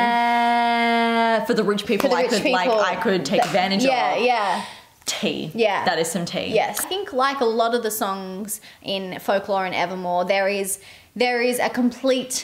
men. For the rich people, I could take advantage of. Yeah. Tea. Yeah. That is some tea. Yes. I think like a lot of the songs in Folklore and Evermore, there is a complete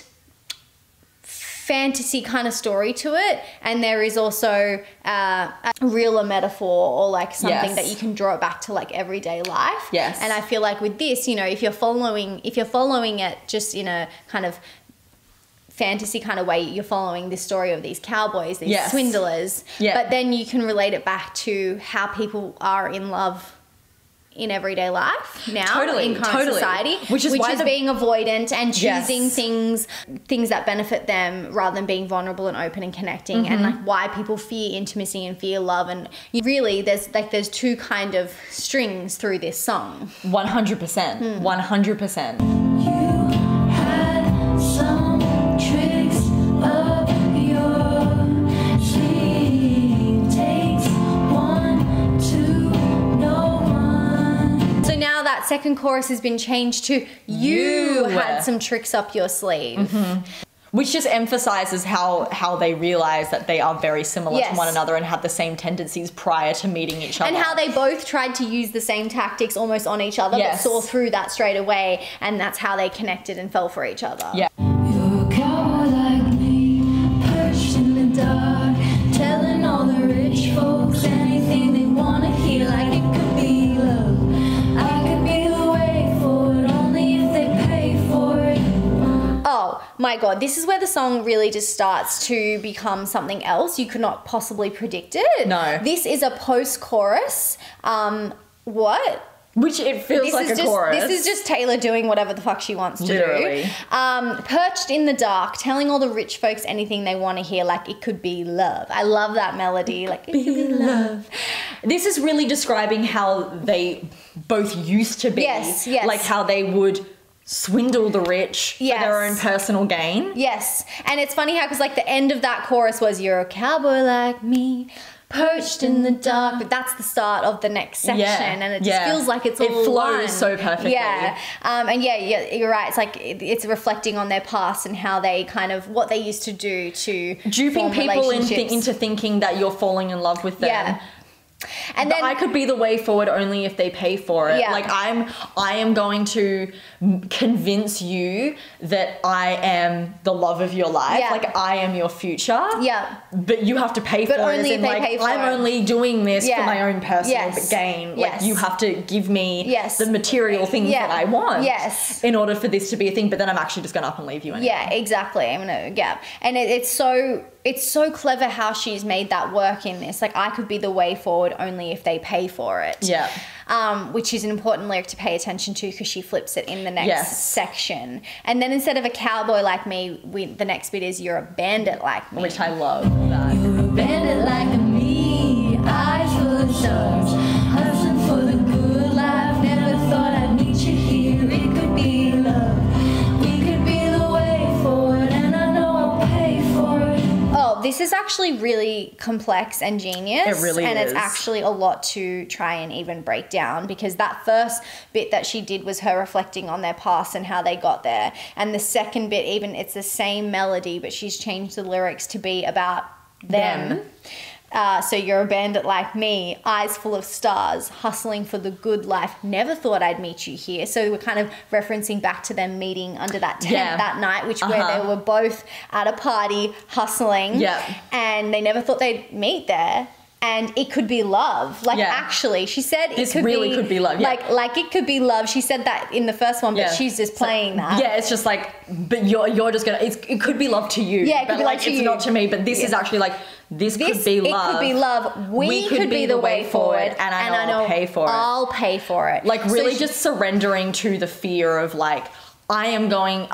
fantasy kind of story to it, and there is also a realer metaphor or like something that you can draw it back to like everyday life. Yes. And I feel like with this, you know, if you're following it just in a kind of fantasy kind of way, you're following the story of these cowboys, these swindlers, but then you can relate it back to how people are in love in everyday life now, in current society, which is being avoidant and choosing things that benefit them rather than being vulnerable and open and connecting, and like why people fear intimacy and fear love. And really there's two kind of strings through this song. 100%. 100%. You had some tricks up your sleeve. Takes one to know one. So now that second chorus has been changed to you had some tricks up your sleeve. Which just emphasizes how they realize that they are very similar to one another and have the same tendencies prior to meeting each other. And how they both tried to use the same tactics almost on each other, but saw through that straight away, and that's how they connected and fell for each other. Yeah. You're a cowboy like me, perched in the dark, telling all the rich folks anything they want to hear, like it could be love. I could be the way forward, only if they pay for it. Oh my god, this is where the song really just starts to become something else. You could not possibly predict it. No. This is a post-chorus. What? Which it feels like a chorus. This is just Taylor doing whatever the fuck she wants to Literally. do. Perched in the dark, telling all the rich folks anything they want to hear, like it could be love. I love that melody. Like, it could be love. This is really describing how they both used to be. Yes. Like how they would swindle the rich for their own personal gain. Yes. And it's funny how, because like the end of that chorus was, you're a cowboy like me, perched in the dark, but that's the start of the next section, and it just feels like it's all it flows one. so perfectly. And you're right. It's like it's reflecting on their past and how they kind of what they used to do to duping people into thinking that you're falling in love with them. Yeah. And then I could be the way forward only if they pay for it. Yeah. Like I am going to convince you that I am the love of your life. Yeah. Like I am your future. Yeah. But you have to pay for it. only as in, if they like, pay for I'm it. only doing this for my own personal gain. Like Yes. you have to give me Yes. the material things that I want. Yes. In order for this to be a thing. But then I'm actually just going to up and leave you anyway. Yeah, exactly. I'm gonna and it's so clever how she's made that work in this. Like I could be the way forward only if they pay for it. Yeah. Which is an important lyric to pay attention to because she flips it in the next section. And then instead of a cowboy like me, the next bit is you're a bandit like me. Which I love that. You're a bandit like me, eyes full of stars, hustling for the good life. Never thought I'd meet you here. It could be love. We could be the way forward, and I know I'll pay for it. Oh, this is actually really complex and genius. It really and is. it's actually a lot to try and even break down because that first bit that she did was her reflecting on their past and how they got there. And the second bit, even it's the same melody, but she's changed the lyrics to be about them. So you're a bandit like me, eyes full of stars, hustling for the good life. Never thought I'd meet you here. So we're kind of referencing back to them meeting under that tent that night, which where they were both at a party hustling. And they never thought they'd meet there. And it could be love. Like actually, she said it could be love. Yeah. Like it could be love. She said that in the first one, but she's just playing that. Yeah, it's just like, but you're just gonna. It could be love to you. Yeah, it could but be like love to it's you. not to me. But this is actually like this could be love. It could be love. We could be the way forward, and I know I'll pay for it. I'll pay for it. Like really, just surrendering to the fear of like I am going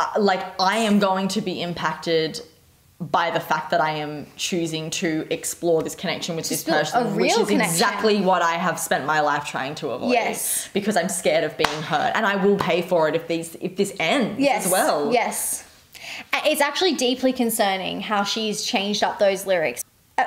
to be impacted by the fact that I am choosing to explore this connection with this person, which is exactly what I have spent my life trying to avoid. Yes. Because I'm scared of being hurt, and I will pay for it if this ends as well. Yes. It's actually deeply concerning how she's changed up those lyrics.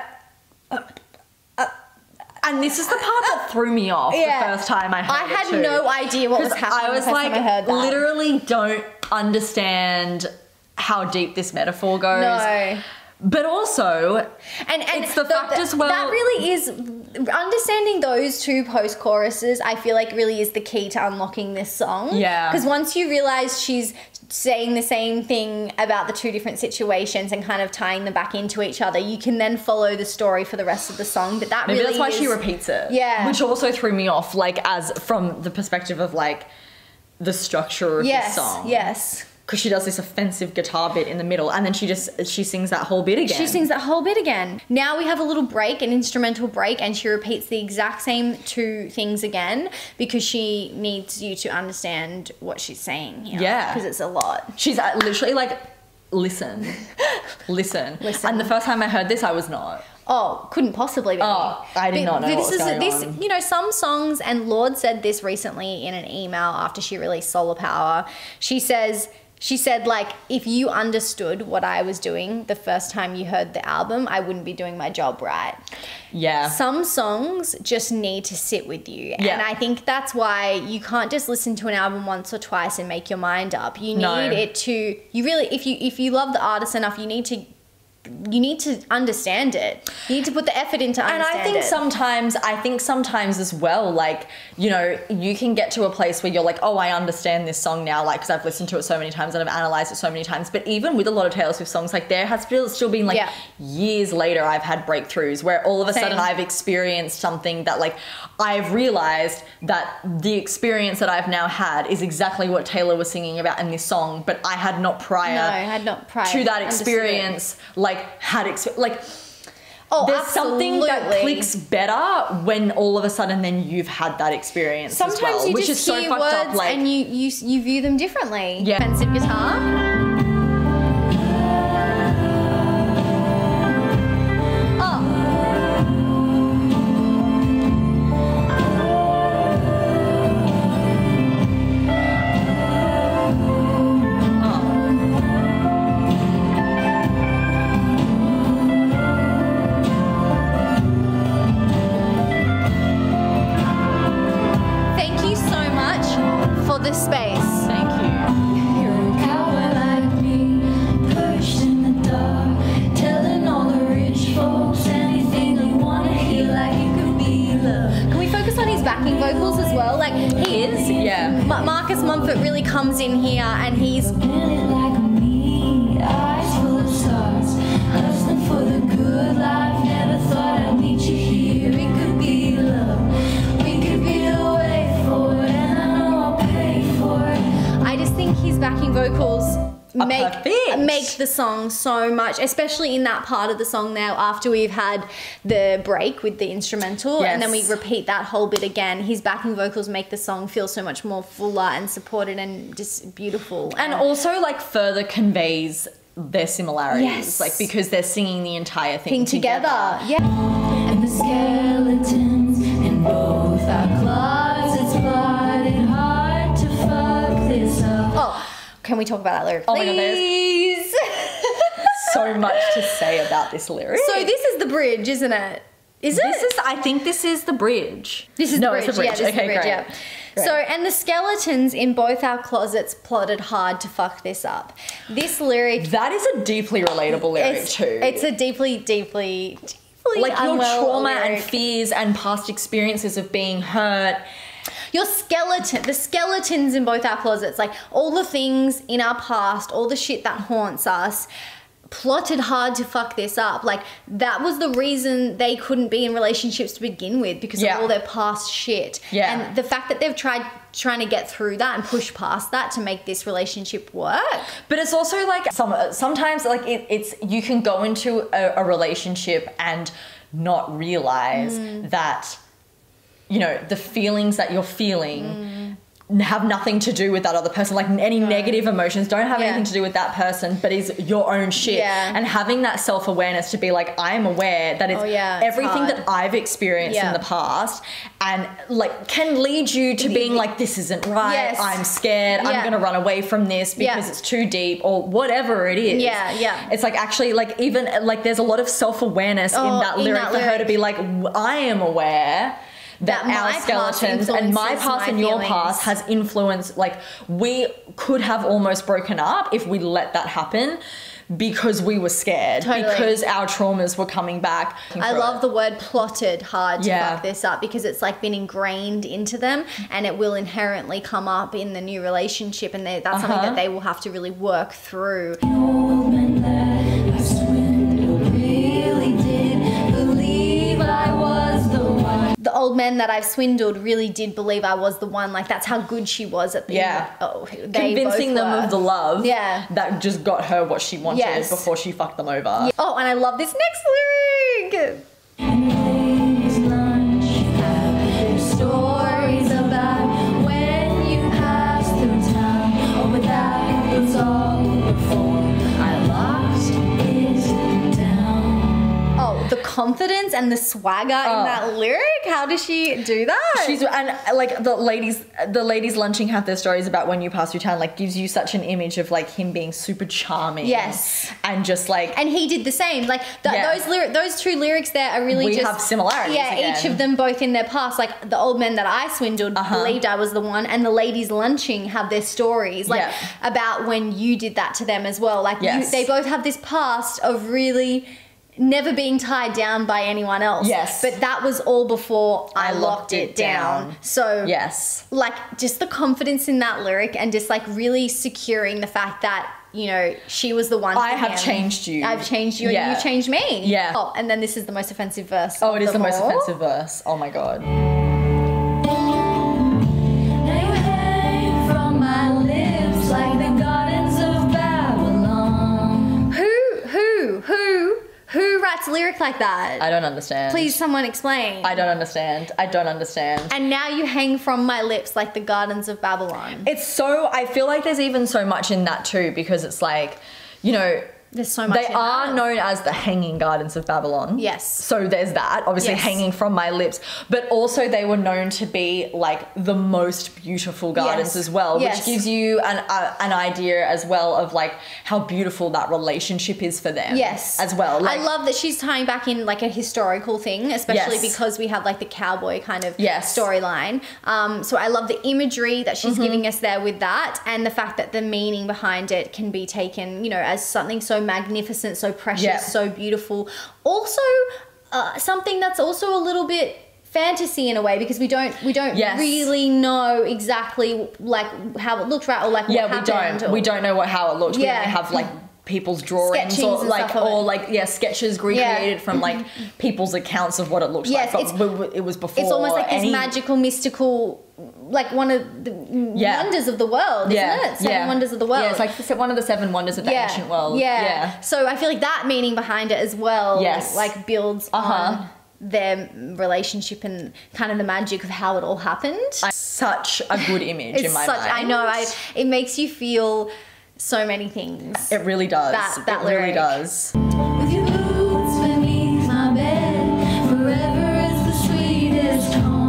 And this is the part that threw me off the first time I heard it. I had no idea what was happening. I was like, I heard that. literally don't understand how deep this metaphor goes. No. But also, and it's the fact as well. That really is, understanding those two post-choruses, I feel like really is the key to unlocking this song. Yeah. Because once you realise she's saying the same thing about the two different situations and kind of tying them back into each other, you can then follow the story for the rest of the song. But that Maybe really that's why is, she repeats it. Yeah. Which also threw me off, like, as from the perspective of, like, the structure of this song. Yes. Because she does this offensive guitar bit in the middle, and then she sings that whole bit again. She sings that whole bit again. Now we have a little break, an instrumental break, and she repeats the exact same two things again because she needs you to understand what she's saying here. Yeah. Because it's a lot. She's literally like, listen. And the first time I heard this, I was not. Oh, couldn't possibly be. Oh, I did not know what was going on. You know, some songs, and Lorde said this recently in an email after she released Solar Power. She said, like, if you understood what I was doing the first time you heard the album, I wouldn't be doing my job right. Yeah. Some songs just need to sit with you. Yeah. And I think that's why you can't just listen to an album once or twice and make your mind up. You need it to, you really, if you love the artist enough, you need to understand it. You need to put the effort into understanding it. And I think sometimes as well, like, you know, you can get to a place where you're like, oh, I understand this song now, like, because I've listened to it so many times and I've analysed it so many times. But even with a lot of Taylor Swift songs, like, there has still been, like, years later I've had breakthroughs where all of a sudden I've experienced something that, like, I've realised that the experience that I've now had is exactly what Taylor was singing about in this song, but I had not prior to that experience, like, there's something that clicks better when all of a sudden then you've had that experience Sometimes as well, you which just is so hear fucked words up. Like, and you view them differently. Yeah. Offensive guitar. The space. Thank you. You're a cowboy like me, pushed in the dark, telling all the rich folks anything they want to hear, like you could be loved. Can we focus on his backing vocals as well? Like he is. Yeah. Marcus Mumford really comes in here and he's Feeling like me, eyes full of stars, hustling for the good life. Never thought I'd meet you here. It could be love. We could be the way forward, and I know I'll pay for it. I just think his backing vocals perfect. make the song so much, especially in that part of the song now after we've had the break with the instrumental and then we repeat that whole bit again. His backing vocals make the song feel so much more fuller and supported and just beautiful. And also like further conveys their similarities. Yes. Like because they're singing the entire thing together. Yeah. And the skeletons in both our closets plotted hard to fuck this up. Oh, can we talk about that lyric, Oh my God, please? So much to say about this lyric. So this is the bridge, isn't it? I think this is the bridge. This is no, the bridge. it's the bridge. Yeah, this is the Okay, bridge, great. yeah. Great. So, and the skeletons in both our closets plotted hard to fuck this up. This lyric, That is a deeply relatable lyric too. it's a deeply like your unwell trauma lyric. and fears and past experiences of being hurt. Your the skeletons in both our closets, like all the things in our past, all the shit that haunts us, plotted hard to fuck this up. Like that was the reason they couldn't be in relationships to begin with, because of all their past shit. Yeah. And the fact that they've trying to get through that and push past that to make this relationship work. But it's also like sometimes like it's you can go into a relationship and not realize that, you know, the feelings that you're feeling have nothing to do with that other person. Like any negative emotions don't have anything to do with that person, but is your own shit. And having that self-awareness to be like, I'm aware that it's everything that I've experienced in the past, and like can lead you to being like, this isn't right. I'm scared. I'm going to run away from this because it's too deep or whatever it is. It's like actually like even like there's a lot of self-awareness in that lyric for her to be like, I am aware that our skeletons and my past and your past has influenced, like we could have almost broken up if we let that happen because we were scared, because our traumas were coming back. I love the word plotted hard to fuck this up, because it's like been ingrained into them and it will inherently come up in the new relationship, and that's something that they will have to really work through. Old man that I swindled really did believe I was the one. The old man that I've swindled really did believe I was the one. Like that's how good she was at the convincing them of the love that just got her what she wanted before she fucked them over. Oh, and I love this next lyric. Ladies' lunch, their stories about when you passed through town. Oh, but that was all before I locked it down. Oh, the confidence and the swagger in that lyric. How does she do that? And like the ladies lunching have their stories about when you pass through town, like gives you such an image of like him being super charming. Yes. And just like, and he did the same. Like those two lyrics there are really we have similarities. Yeah, again. each of them both in their past. Like the old men that I swindled believed I was the one, and the ladies lunching have their stories like about when you did that to them as well. Like they both have this past of really never being tied down by anyone else. Yes. But that was all before I locked it down. So like just the confidence in that lyric and just like really securing the fact that, you know, she was the one. I have changed you. I've changed you and you've changed me. Yeah. Oh, and then this is the most offensive verse. Oh, it is the most offensive verse. Oh my God. Now you hang from my lips like the gardens of Babylon. Who writes lyric like that? I don't understand. Please, someone explain. I don't understand. I don't understand. And now you hang from my lips like the gardens of Babylon. It's so, I feel like there's even so much in that too, because it's like, you know, there's so much. They are known as the Hanging Gardens of Babylon. Yes. So there's that, obviously hanging from my lips. But also they were known to be like the most beautiful gardens as well, which gives you an idea as well of like how beautiful that relationship is for them. Yes. As well. Like, I love that she's tying back in like a historical thing, especially because we have like the cowboy kind of storyline. So I love the imagery that she's giving us there with that, and the fact that the meaning behind it can be taken, you know, as something so magnificent, so precious, so beautiful. Also, something that's also a little bit fantasy in a way, because we don't really know exactly like how it looked, right? Or like what happened. We don't know how it looked. We only have like people's drawings or like sketches recreated from like people's accounts of what it looks like. But it was before. It's almost like this magical, mystical, like one of the wonders of the world, isn't it? Seven wonders of the world. Yeah, it's like one of the seven wonders of the ancient world. Yeah. So I feel like that meaning behind it as well, like builds on their relationship and kind of the magic of how it all happened. Such a good image in my mind. I know. It makes you feel so many things. It really does. That lyric. Really does. With your boots beneath my bed, forever is the sweetest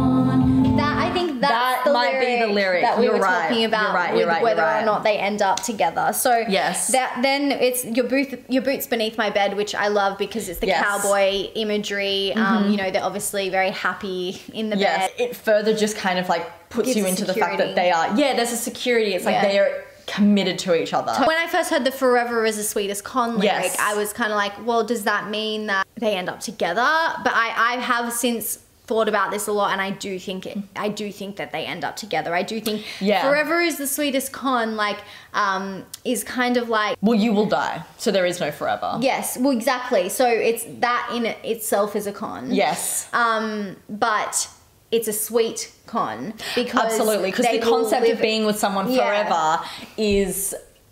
con. I think that might be the lyric that we were talking about, whether or not they end up together. So then it's your boots beneath my bed, which I love because it's the cowboy imagery. You know, they're obviously very happy in the bed. It further just kind of like puts you into the fact that they are. Yeah, there's a security. It's like they are committed to each other. When I first heard the "Forever is the sweetest con" lyric, I was kind of like, well, does that mean that they end up together? But I have since thought about this a lot, and I do think that they end up together. I do think "Forever is the sweetest con" like is kind of like, well, you will die, so there is no forever. Yes, well, exactly. So it's that in itself is a con. Yes. But it's a sweet con because because the concept of being with someone forever is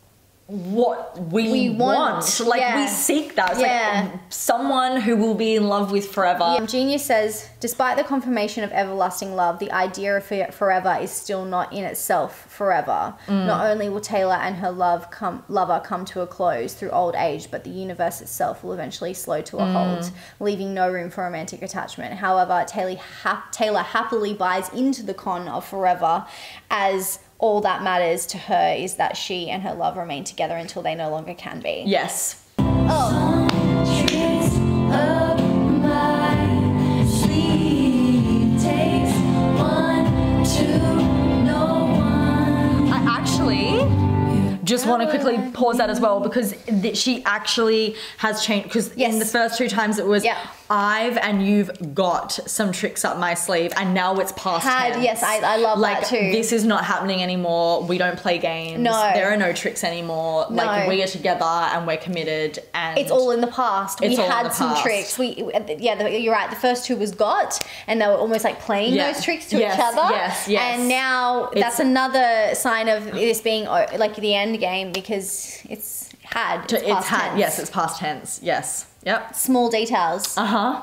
what we want. Like we seek that. It's like someone who will be in love with forever. Genius says, despite the confirmation of everlasting love, the idea of forever is still not in itself forever. Not only will Taylor and her lover come to a close through old age, but the universe itself will eventually slow to a halt, leaving no room for romantic attachment. However, Taylor happily buys into the con of forever, as all that matters to her is that she and her love remain together until they no longer can be. Yes. Oh. Tricks of my sleeve takes one to know one. I actually just want to quickly pause that as well, because she actually has changed, because in the first two times it was I've and you've got some tricks up my sleeve, and now it's past tense. Yes, I love that too. This is not happening anymore. We don't play games. No. There are no tricks anymore. No. Like, we are together and we're committed, and it's all in the past. We had some tricks. You're right. The first two was got, and they were almost like playing those tricks to each other. Yes. And now that's another sign of this being like the end game, because it's past tense. Yes, it's past tense. Yes. Yep. Small details.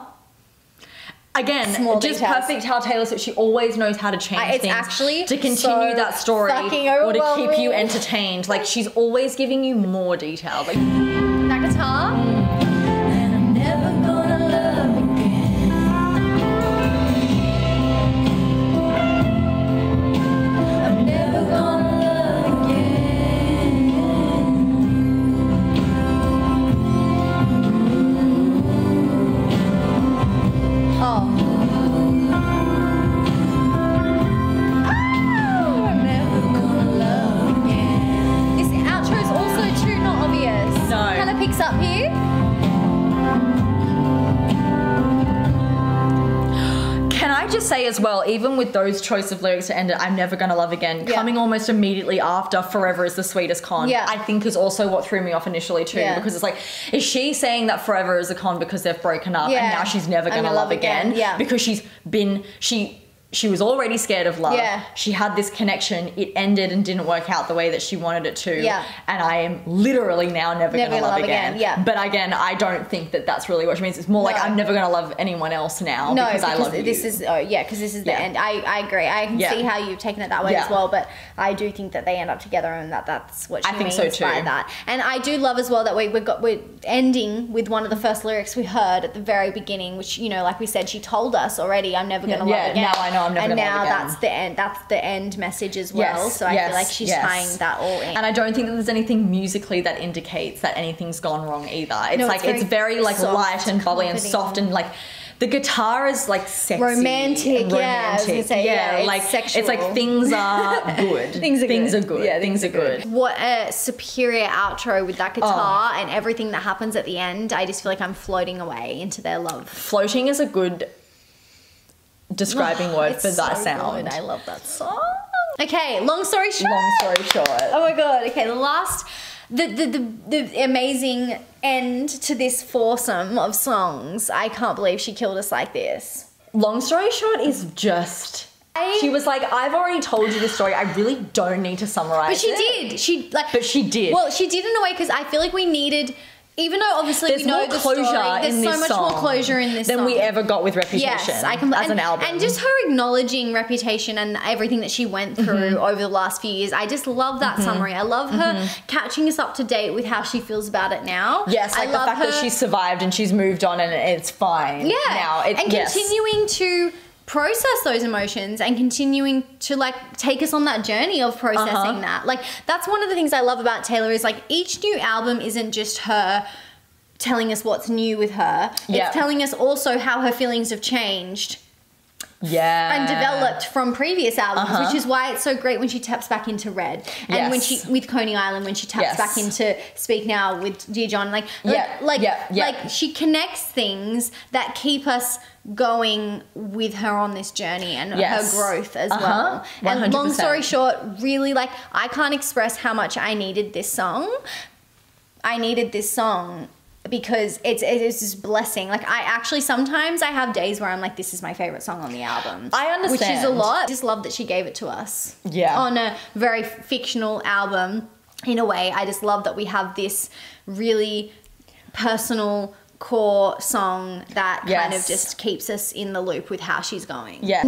Again, Small just details. perfect how Taylor Swift, she always knows how to change It's things actually to continue so that story fucking or to keep overwhelming. you entertained. Like, she's always giving you more detail. Like, That guitar. And I'm never gonna love again. I'm never gonna love again. Oh. I'm never gonna love again. This outro is also too not obvious. No. Kind of picks up here. can I just say as well, even with those choice of lyrics to end it, I'm never gonna love again, coming almost immediately after Forever is the sweetest con, I think is also what threw me off initially too, because it's like, is she saying that Forever is a con because they've broken up and now she's never gonna love again? Because she was already scared of love. Yeah. She had this connection. It ended and didn't work out the way that she wanted it to. Yeah. And I am literally now never going to love again. Yeah. But again, I don't think that that's really what she means. It's more like I'm never going to love anyone else now because I love you. This is, because this is the end. I agree. I can see how you've taken it that way as well, but I do think that they end up together and that's what she means by that. And I do love as well that we're ending with one of the first lyrics we heard at the very beginning, which, you know, like we said, she told us already, I'm never going to love again. Now I know I'm never going to love again. And now that's the end message as well. So I feel like she's tying that all in. And I don't think that there's anything musically that indicates that anything's gone wrong either. It's it's very like soft, light and bubbly and soft, and like the guitar is like sexy, romantic. Yeah, I was gonna say, it's like sexual. It's like things are good. things are good. Yeah, things are good. What a superior outro with that guitar and everything that happens at the end. I just feel like I'm floating away into their love. Floating is a good describing word for that sound. Good. I love that song. Okay, long story short. Oh my god. Okay, the last, the amazing end to this foursome of songs. I can't believe she killed us like this. Long story short is just. She was like, I've already told you the story. I really don't need to summarize it. But she did. But she did. Well, she did in a way because I feel like we needed. Even though obviously we know the story, there's so much more closure in this song than we ever got with Reputation. Yes, as an album. And just her acknowledging Reputation and everything that she went through over the last few years. I just love that summary. I love her catching us up to date with how she feels about it now. Yes, like the fact that she's survived and she's moved on and it's fine. Yeah, now. Continuing to process those emotions and continuing to like take us on that journey of processing that. Like that's one of the things I love about Taylor is like each new album isn't just her telling us what's new with her. It's telling us also how her feelings have changed. And developed from previous albums, which is why it's so great when she taps back into Red, and when she with Coney Island, when she taps back into Speak Now with Dear John, like she connects things that keep us going with her on this journey and her growth as well. 100%. And long story short, really like I can't express how much I needed this song. Because it's this blessing. Like I actually sometimes I have days where I'm like, this is my favorite song on the album. I understand. Which is a lot. I just love that she gave it to us. Yeah. On a very fictional album in a way. I just love that we have this really personal core song that kind of just keeps us in the loop with how she's going. Yeah.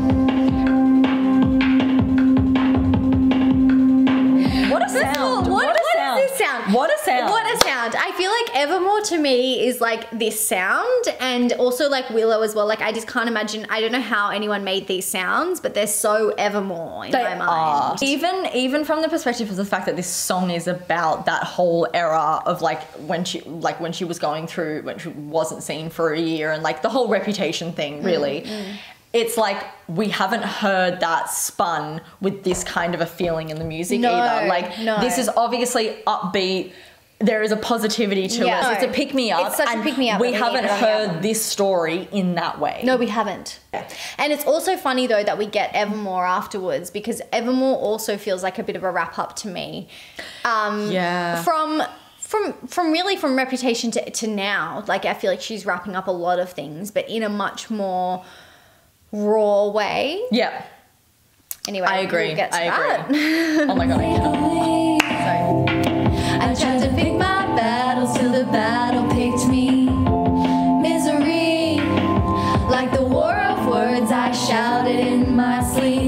What a sound. What is this sound? What a sound. What a sound. I feel like Evermore to me is like this sound, and also like Willow as well. Like I just can't imagine, I don't know how anyone made these sounds, but they're so Evermore in my mind. Even from the perspective of the fact that this song is about that whole era of like when she was going through, when she wasn't seen for a year, and like the whole Reputation thing really. It's like we haven't heard that spun with this kind of a feeling in the music either. Like this is obviously upbeat. There is a positivity to it. It's a pick me up. It's such a pick me up. We haven't heard this story in that way. No, we haven't. And it's also funny though that we get Evermore afterwards, because Evermore also feels like a bit of a wrap up to me. From Reputation to now, like I feel like she's wrapping up a lot of things, but in a much more raw way. Yeah. Anyway, I agree. We'll get to that. Oh my god, I cannot. I tried to pick my battles till the battle picked me. Misery, like the war of words I shouted in my sleep.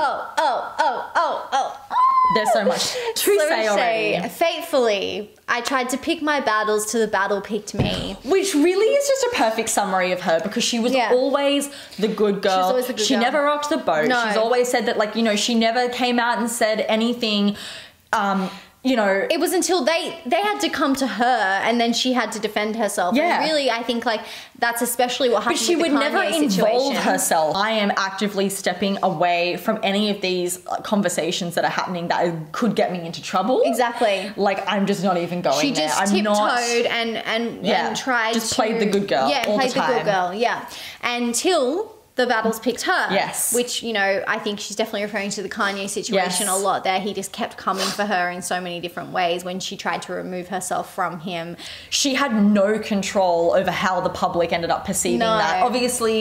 There's so much to say already. Fatefully, I tried to pick my battles till the battle picked me. Which really is just a perfect summary of her, because she was always the good girl. She was always the good girl. She never rocked the boat. No. She's always said that, like, you know, she never came out and said anything, you know. It was until they had to come to her and then she had to defend herself. Yeah. And really, I think, like, that's especially what happened But she with would the Kanye never involve situation. herself. I am actively stepping away from any of these conversations that are happening that could get me into trouble. Exactly. Like, I'm just not even going She there. just tiptoed and tried just played the good girl. Yeah, all played the time. good girl, yeah. Until the battles picked her. Yes. Which, you know, I think she's definitely referring to the Kanye situation a lot there. He just kept coming for her in so many different ways when she tried to remove herself from him. She had no control over how the public ended up perceiving that. Obviously,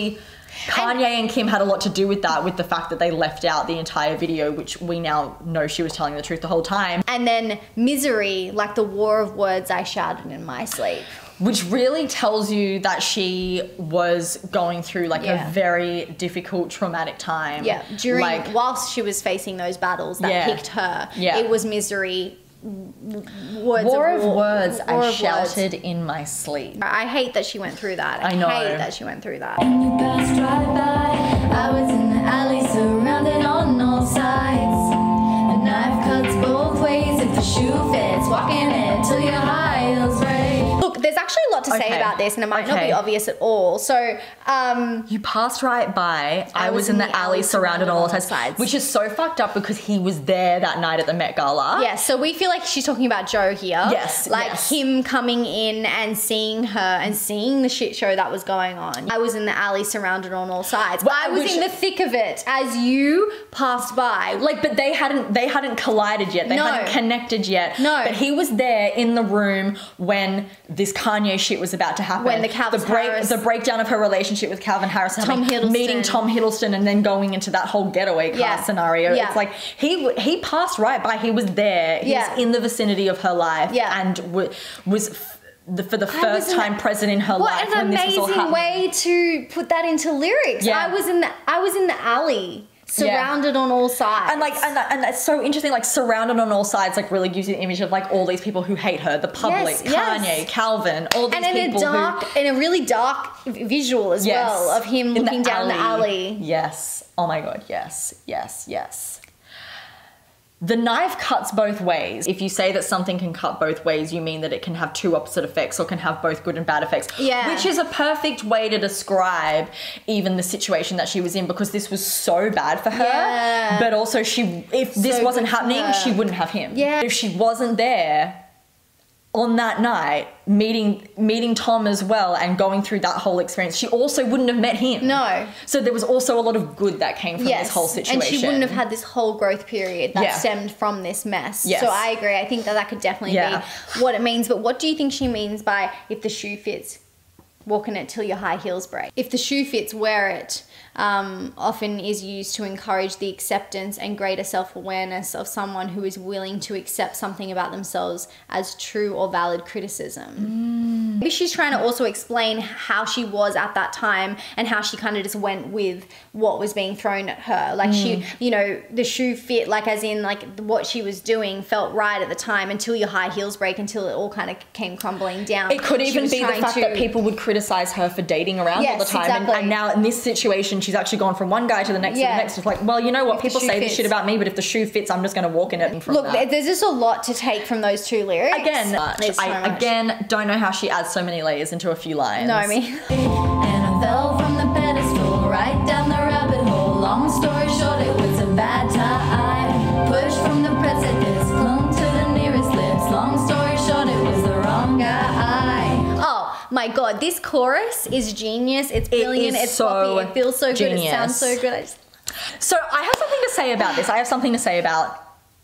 Kanye and Kim had a lot to do with that, with the fact that they left out the entire video, which we now know she was telling the truth the whole time. And then Misery, like the war of words I shouted in my sleep. Which really tells you that she was going through like a very difficult, traumatic time. Yeah, whilst she was facing those battles that picked her, it was Misery. War of words I shouted in my sleep. I hate that she went through that. I hate that she went through that. And you passed right by. I was in the alley, surrounded on all sides. A knife cuts both ways if the shoe fits. Walking it till your high heels break. Look, there's actually a lot to say about this, and it might not be obvious at all. So, you passed right by. I was in the alley, surrounded on all sides, which is so fucked up because he was there that night at the Met Gala. Yeah, so we feel like she's talking about Joe here. Yes, like him coming in and seeing her and seeing the shit show that was going on. I was in the alley, surrounded on all sides. Well, I was in the thick of it as you passed by. Like, but they hadn't collided yet. They hadn't connected yet. No, but he was there in the room when this Kanye shit was about to happen. When the breakdown of her relationship with Calvin Harris, meeting Tom Hiddleston, and then going into that whole getaway car scenario. It's like he passed right by. He was there. He was in the vicinity of her life, and was for the first time present in her life. What an amazing way to put that into lyrics. Yeah. I was in the alley. Surrounded on all sides. And that's so interesting, like surrounded on all sides, like really gives you the image of like all these people who hate her, the public, Kanye, Calvin, all these people in a really dark visual as well of him looking down the alley. Yes. Oh my God. Yes. The knife cuts both ways. If you say that something can cut both ways, you mean that it can have two opposite effects or can have both good and bad effects. Yeah. Which is a perfect way to describe even the situation that she was in, because this was so bad for her. Yeah. But also if this wasn't happening, she wouldn't have him. Yeah. If she wasn't there on that night, meeting Tom as well and going through that whole experience, she also wouldn't have met him. No. So there was also a lot of good that came from this whole situation. And she wouldn't have had this whole growth period that stemmed from this mess. Yes. So I agree. I think that could definitely be what it means. But what do you think she means by if the shoe fits, walking it till your high heels break? If the shoe fits, wear it. Often is used to encourage the acceptance and greater self-awareness of someone who is willing to accept something about themselves as true or valid criticism. Maybe she's trying to also explain how she was at that time and how she kind of just went with what was being thrown at her. Like she, you know, the shoe fit, like as in like what she was doing felt right at the time until your high heels break, until it all kind of came crumbling down. It could even be the fact that people would criticize her for dating around all the time. Exactly. And now in this situation, she's actually gone from one guy to the next to the next. It's like, well, you know what? People say this shit about me, but if the shoe fits, I'm just going to walk in it. Look, there's just a lot to take from those two lyrics. Again, don't know how she adds so many layers into a few lines. No, me. And I fell from the pedestal right down the rabbit hole. Long story short, it was a bad time. Pushed from the precipice, clung to the nearest lips. Long story short, it was the wrong guy. Oh my God, this chorus is genius. It's brilliant. It's poppy. It feels so good. It sounds so good. So I have something to say about this. I have something to say about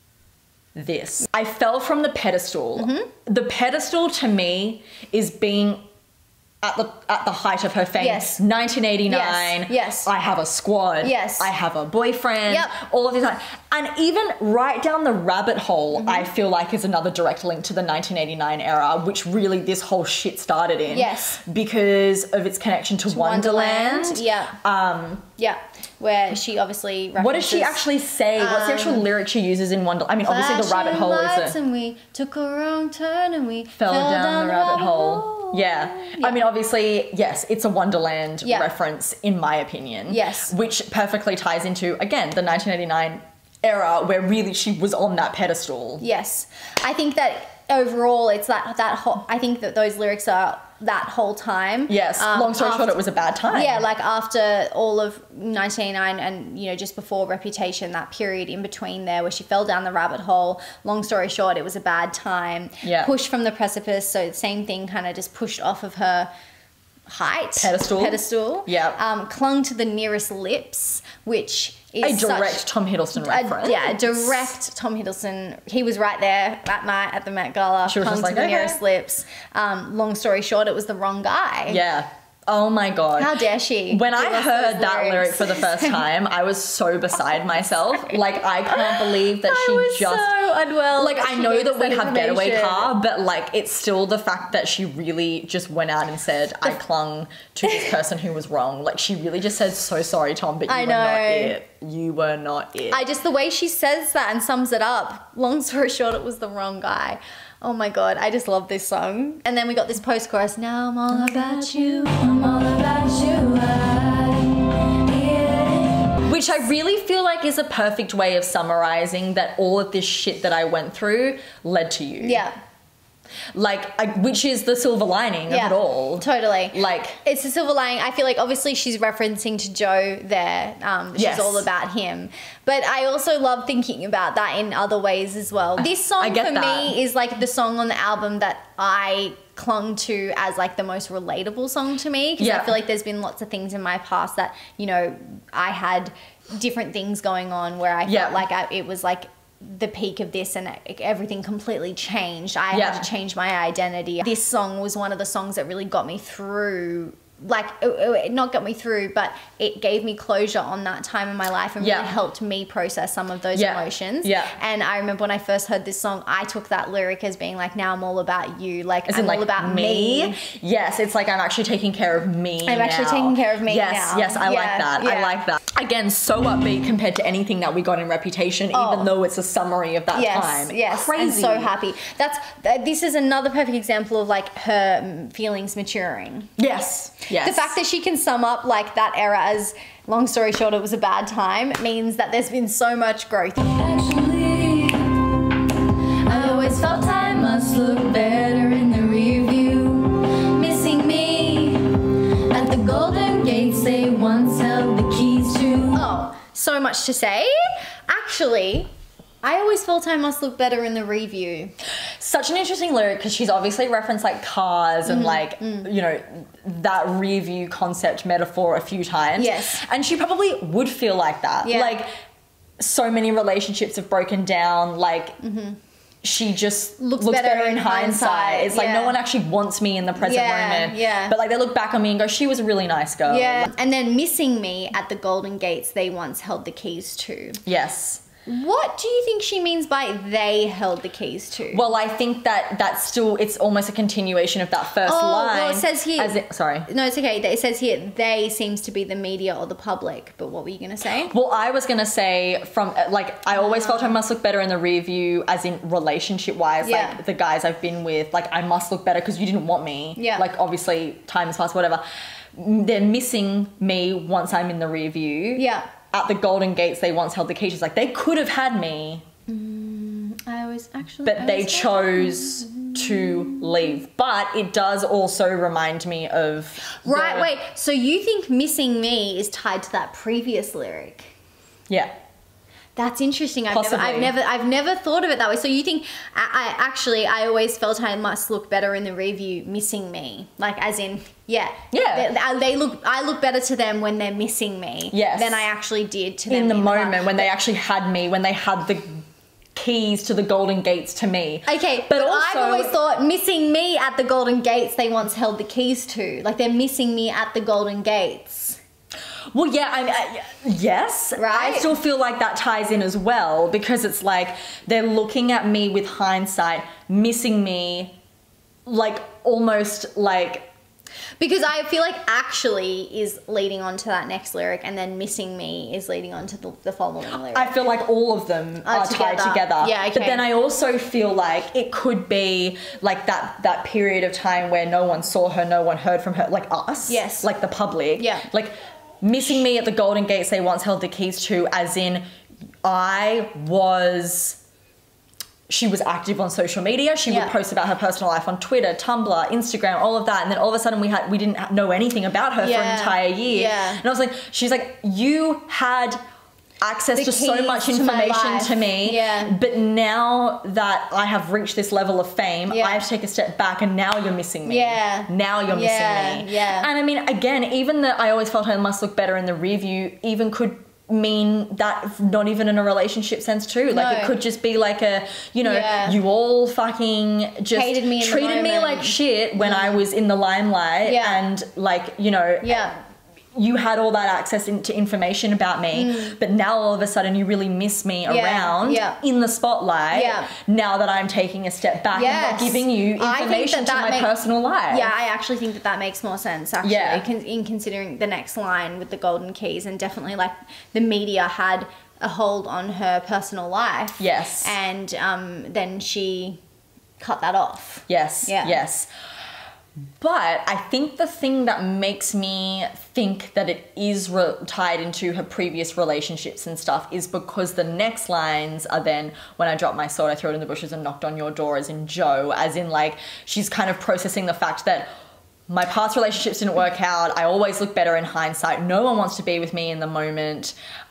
this. I fell from the pedestal. The pedestal to me is being at the height of her fame. Yes. 1989. Yes. I have a squad. Yes. I have a boyfriend. Yep. All of these. And even right down the rabbit hole, I feel like is another direct link to the 1989 era, which really this whole shit started in. Yes. Because of its connection to Wonderland. Yeah. Yeah. Where she obviously references, what does she actually say? What's the actual lyric she uses in Wonderland? I mean, obviously the rabbit hole is and we took a wrong turn and we fell down the rabbit hole. Yeah. I mean, obviously, yes, it's a Wonderland reference, in my opinion. Yes. Which perfectly ties into, again, the 1989 era where really she was on that pedestal. Yes. I think that overall it's that whole, I think that those lyrics are that whole time. Yes. Long story short, it was a bad time. Yeah, like after all of 1989 and, you know, just before Reputation, that period in between there where she fell down the rabbit hole. Long story short, it was a bad time. Yeah. Pushed from the precipice, so the same thing, kind of just pushed off of her height. Pedestal. Yeah. Clung to the nearest lips, which is a direct Tom Hiddleston reference. Yeah, a direct Tom Hiddleston. He was right there that night at the Met Gala. She was clung just like, to the nearest lips. Long story short, it was the wrong guy. Yeah. Oh my God. How dare she? When I give us heard those that lyric lyrics. for the first time, I was so beside myself. Like, I can't believe that I she was just... so unwell. Like, that I she know gave that us we have Getaway information. Car, but, like, it's still the fact that she really just went out and said, I clung to this person who was wrong. Like, she really just said, so sorry, Tom, but you were not it. You were not it. The way she says that and sums it up, long story short, it was the wrong guy. Oh my God, I just love this song. And then we got this post-chorus, now I'm all about you. I'm all about you. Which I really feel like is a perfect way of summarizing that all of this shit that I went through led to you. Yeah. Like, which is the silver lining of it all. Totally. Like, it's a silver lining. I feel like obviously she's referencing to Joe there. She's Yes. all about him. But I also love thinking about that in other ways as well. This I song get for that. me is like the song on the album that I clung to as like the most relatable song to me. Because I feel like there's been lots of things in my past that, you know, I had different things going on where I felt like it was like the peak of this and everything completely changed. I had to change my identity. This song was one of the songs that really got me through, like, it not got me through, but it gave me closure on that time in my life and really helped me process some of those emotions. And I remember when I first heard this song, I took that lyric as being like, now I'm all about you. Like, I'm all about me. Yes, it's like I'm actually taking care of me I'm actually taking care of me now. Yes, I like that. I like that. Again, so upbeat compared to anything that we got in Reputation, even though it's a summary of that time. Yes, crazy. I'm so happy. This is another perfect example of like her feelings maturing. Yes. The fact that she can sum up like that era as, long story short, it was a bad time, means that there's been so much growth. Actually, I always felt I must look better in the review. Missing me at the Golden Gates they once held the keys to. Oh, so much to say. Actually, I always felt I must look better in the review. Such an interesting lyric because she's obviously referenced like cars and like, you know, that review concept metaphor a few times. Yes. And she probably would feel like that. Yeah. Like, so many relationships have broken down. Like, she just looks better in hindsight. It's like, no one actually wants me in the present moment. Yeah. But like, they look back on me and go, she was a really nice girl. Yeah. And then missing me at the Golden Gates they once held the keys to. Yes. What do you think she means by they held the keys to? Well, I think that that's still, it's almost a continuation of that first line. Well, it says here. Sorry. No, it's okay. It says here, they seems to be the media or the public. But what were you going to say? Well, I was going to say from, like, I always felt I must look better in the review, as in relationship-wise. Yeah. Like, the guys I've been with, like, I must look better because you didn't want me. Yeah. Like, obviously, time has passed, whatever. They're missing me once I'm in the review. Yeah. At the Golden Gates, they once held the keys. It's like, they could have had me. But they chose to leave. But it does also remind me of... Right, wait. So you think missing me is tied to that previous lyric? Yeah. That's interesting. Possibly. I've never thought of it that way. So you think I always felt I must look better in the review missing me. Like as in, I look better to them when they're missing me than I actually did to them in the moment when they actually had me, when they had the keys to the Golden Gates to me. Okay, but also, I've always thought missing me at the Golden Gates they once held the keys to. Like they're missing me at the Golden Gates. Well, yeah, yes. Right? I still feel like that ties in as well because it's like they're looking at me with hindsight, missing me, like almost like... Because I feel like actually is leading on to that next lyric and then missing me is leading on to the following lyric. I feel like all of them are tied together. Yeah, okay. But then I also feel like it could be like that period of time where no one saw her, no one heard from her, like us. Yes. Like the public. Yeah. Like missing me at the Golden Gates they once held the keys to, as in she was active on social media. She would post about her personal life on Twitter, Tumblr, Instagram, all of that. And then all of a sudden we didn't know anything about her for an entire year. Yeah. And I was like, she's like, you had access to so much information to me. Yeah. But now that I have reached this level of fame, I have to take a step back and now you're missing me. Yeah. Now you're missing me. Yeah. And I mean, again, even that I always felt I must look better in the review even could mean that not even in a relationship sense too. Like it could just be like a, you know, you all fucking just hated me, treated me like shit when I was in the limelight, and like, you know, you had all that access into information about me, but now all of a sudden you really miss me around in the spotlight now that I'm taking a step back and not giving you information to my personal life. Yeah, I actually think that makes more sense, actually, in considering the next line with the golden keys, and definitely like the media had a hold on her personal life. Yes. And then she cut that off. Yes. Yeah. Yes. But I think the thing that makes me think that it is tied into her previous relationships and stuff is because the next lines are then, when I dropped my sword, I threw it in the bushes and knocked on your door, as in Joe, as in like she's kind of processing the fact that my past relationships didn't work out. I always look better in hindsight. No one wants to be with me in the moment.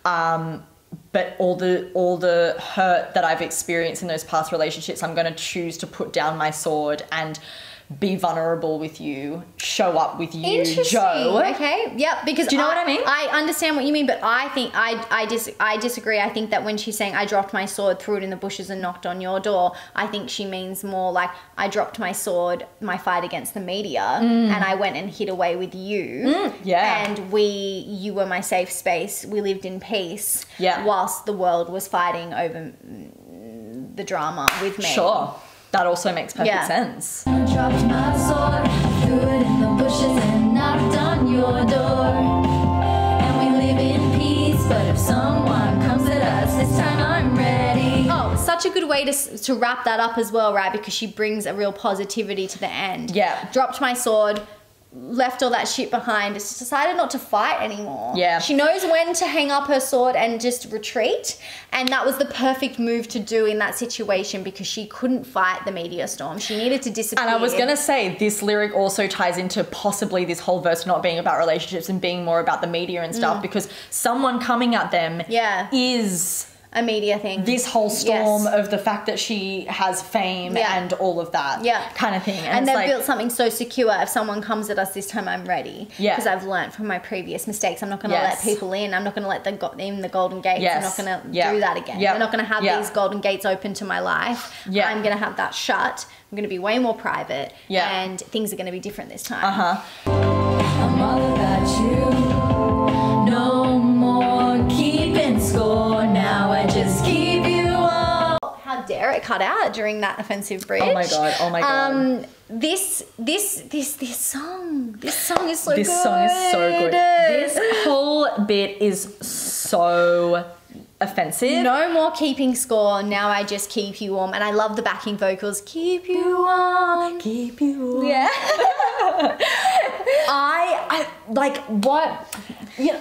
But all the hurt that I've experienced in those past relationships, I'm going to choose to put down my sword and be vulnerable with you, show up with you, Joe. Okay, yep. Because do you know what I mean? I understand what you mean, but I think I disagree. I think that when she's saying I dropped my sword, threw it in the bushes, and knocked on your door, I think she means more like I dropped my sword, my fight against the media, and I went and hid away with you. Yeah. And you were my safe space. We lived in peace. Yeah. Whilst the world was fighting over the drama with me. Sure. That also makes perfect sense. I dropped my sword, threw it in the bushes and knocked on your door. And we live in peace, but if someone comes at us, this time I'm ready. Oh, such a good way to wrap that up as well, right? Because she brings a real positivity to the end. Yeah. Dropped my sword, left all that shit behind, just decided not to fight anymore. Yeah. She knows when to hang up her sword and just retreat, and that was the perfect move to do in that situation because she couldn't fight the media storm. She needed to disappear. And I was going to say, this lyric also ties into possibly this whole verse not being about relationships and being more about the media and stuff, because someone coming at them is a media thing. This whole storm of the fact that she has fame and all of that kind of thing. And they've built something so secure. If someone comes at us this time, I'm ready. Yeah. Because I've learned from my previous mistakes. I'm not going to let people in. I'm not going to let them in the golden gates. I'm not going to do that again. I'm not going to have these golden gates open to my life. I'm going to have that shut. I'm going to be way more private. And things are going to be different this time. I'm all about you. No more keeping score. Now I just keep you on. How dare it cut out during that offensive bridge? Oh my god! Oh my god! This song is so good. This song is so good. This whole bit is so offensive. No more keeping score. Now I just keep you warm. And I love the backing vocals. Keep you warm. Keep you warm. Yeah. I like what? Yeah.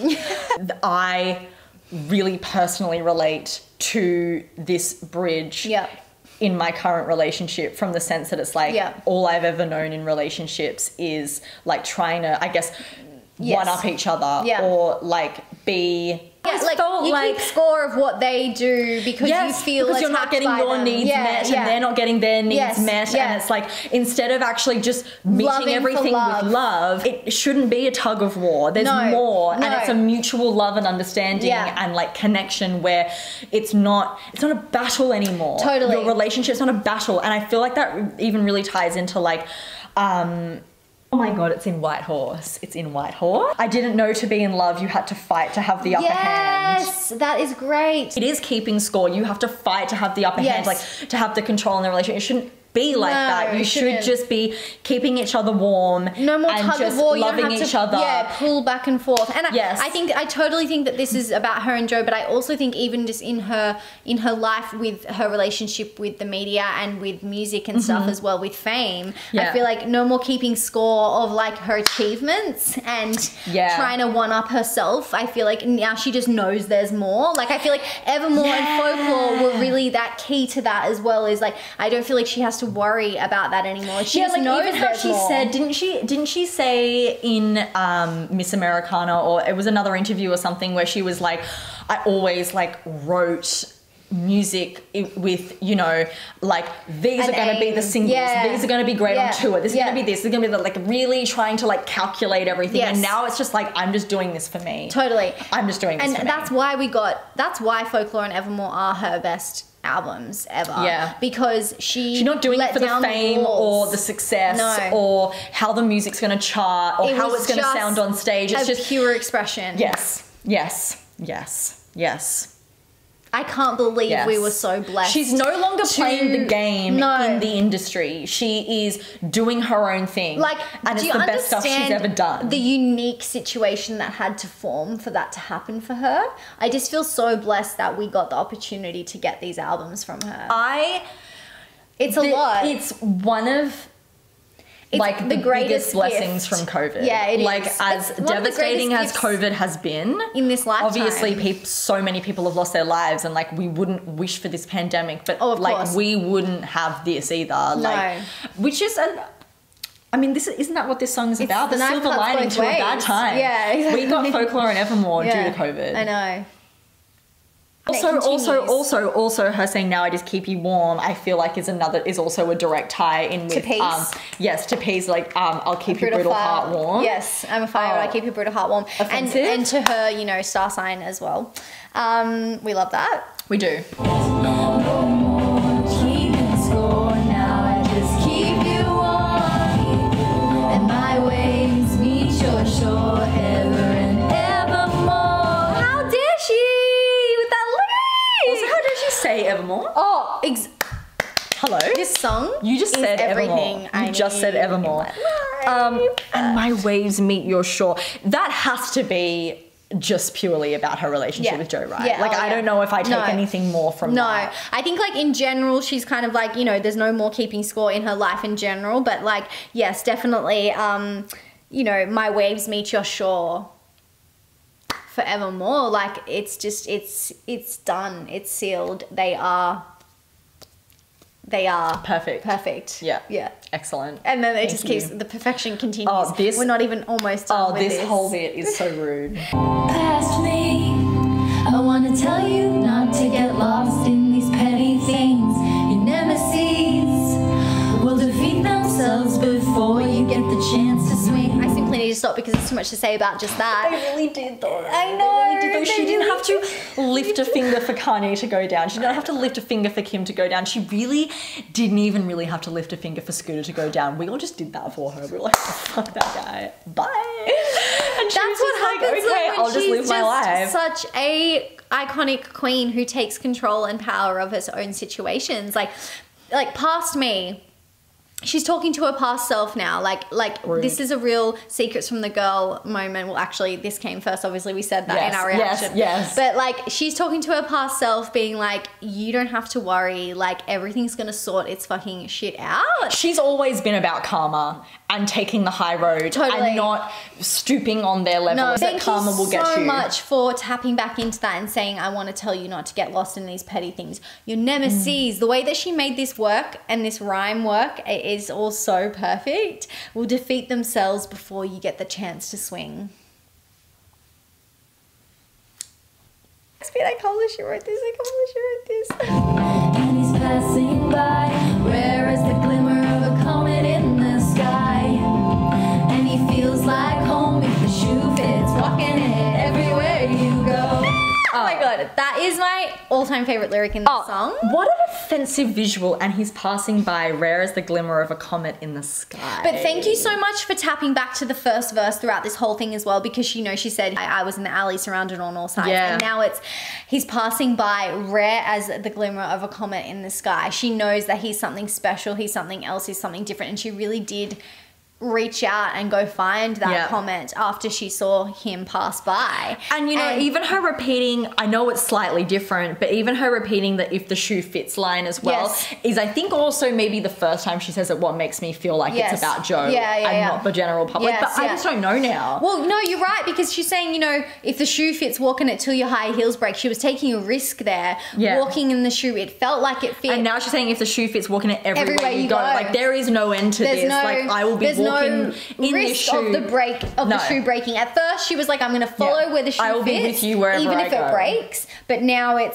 I really personally relate to this bridge in my current relationship, from the sense that it's like all I've ever known in relationships is like trying to, I guess, one up each other or like be... Yeah, like you keep score of what they do because you feel because you're not getting your needs met and they're not getting their needs met, and it's like, instead of actually just meeting everything with love, it shouldn't be a tug of war. There's more, and it's a mutual love and understanding and like connection where it's not a battle anymore. Totally, your relationship's not a battle, and I feel like that even really ties into like oh my god, it's in White Horse. It's in White Horse. I didn't know to be in love you had to fight to have the upper hand. Yes, that is great. It is keeping score. You have to fight to have the upper hand, like to have the control in the relationship. It shouldn't be like that. You should just be keeping each other warm. No more and tug just of war. Loving each other. Yeah, pull back and forth. And I totally think that this is about her and Joe, but I also think even just in her life, with her relationship with the media and with music and stuff as well, with fame, I feel like no more keeping score of like her achievements and trying to one up herself. I feel like now she just knows there's more. Like I feel like Evermore and Folklore were really that key to that as well. Is like I don't feel like she has to worry about that anymore. She just knows even how she said, didn't she say in Miss Americana, or it was another interview or something, where she was like, I always like wrote music with, you know, like these are going to be the singles, these are going to be great on tour, this is going to be this, is going to be the, like really trying to like calculate everything. And now it's just like, I'm just doing this for me. Totally. I'm just doing this for me. And that's why Folklore and Evermore are her best albums ever. Yeah. Because she's not doing it for the fame or the success or how the music's going to chart or how it's going to sound on stage. It's just pure expression. Yes. Yes. Yes. Yes. I can't believe we were so blessed. She's no longer playing the game in the industry. She is doing her own thing. Like, and it's the best stuff she's ever done. The unique situation that had to form for that to happen for her. I just feel so blessed that we got the opportunity to get these albums from her. It's a lot. It's one of like the biggest blessings from COVID. Yeah, it is. Like as devastating as COVID has been in this lifetime. Obviously, so many people have lost their lives, and like we wouldn't wish for this pandemic, but like we wouldn't have this either. No. Like, which is I mean, isn't that what this song's about? The silver lining to a bad time. Yeah, exactly. We got Folklore and Evermore due to COVID. I know. Also, her saying "Now I just keep you warm." I feel like is also a direct tie in with to peace. To peace. Like I'll keep your brutal heart warm. Yes, I'm a fire. I keep your brutal heart warm. Offensive. And to her, you know, star sign as well. We love that. We do. Say Evermore. Oh, hello. This song. You just said everything. Evermore. You just said Evermore. And my waves meet your shore. That has to be just purely about her relationship with Joe Wright. Yeah. Like I don't know if I take anything more from that. No, I think like in general, she's kind of like, you know, there's no more keeping score in her life in general, but like yes, definitely. You know, my waves meet your shore. Forevermore, like it's just it's done, it's sealed. They are perfect. Yeah, excellent. And then it just keeps the perfection continues. Oh, we're not even almost done with this whole bit is so rude. Past me, I want to tell you not to get lost in these petty things. Your nemesis will defeat themselves before you get the chance to swing. I simply need to stop because there's too much to say about just that. They really did though. I know. They really did though. She didn't have to lift a finger for Kanye to go down. She didn't have to lift a finger for Kim to go down. She really didn't even really have to lift a finger for Scooter to go down. We all just did that for her. We were like, oh, fuck that guy. Bye. And she was just like, okay, I'll just live my life. Such a iconic queen who takes control and power of her own situations. Like past me. She's talking to her past self now. Like this is a real Secrets from the Girl moment. Well, actually, this came first. Obviously, we said that in our reaction. Yes. But like, she's talking to her past self, being like, "You don't have to worry. Like, everything's gonna sort its fucking shit out." She's always been about karma and taking the high road and not stooping on their level. No, that karma will get you. Thank you so much for tapping back into that and saying, "I want to tell you not to get lost in these petty things." Your nemesis, the way that she made this work and this rhyme work. Is all so perfect, will defeat themselves before you get the chance to swing. I can't believe she wrote this. And he's passing by, rare as the glimmer of a comet in the sky. And he feels like home if the shoe fits, walking it everywhere you go. Oh my god, that is my all-time favorite lyric in the song. What an offensive visual, and he's passing by, rare as the glimmer of a comet in the sky. But thank you so much for tapping back to the first verse throughout this whole thing as well, because you know she said, I was in the alley surrounded on all sides. And now it's, he's passing by, rare as the glimmer of a comet in the sky. She knows that he's something special, he's something else, he's something different, and she really did reach out and go find that comment after she saw him pass by. And you know, even her repeating, I know it's slightly different, but even her repeating that if the shoe fits line as well is, I think, also maybe the first time she says it, what makes me feel like it's about Joe and not the general public. But I just don't know now. Well, no, you're right, because she's saying, you know, if the shoe fits, walking it till your high heels break. She was taking a risk there, walking in the shoe. It felt like it fit. And now she's saying if the shoe fits, walking it everywhere you go. Like, there is no end to this. Like, I will be walking in this shoe. Of the shoe breaking. At first, she was like, I'm going to follow where the shoe fits. I will be with you wherever even I if go. It breaks. But now it's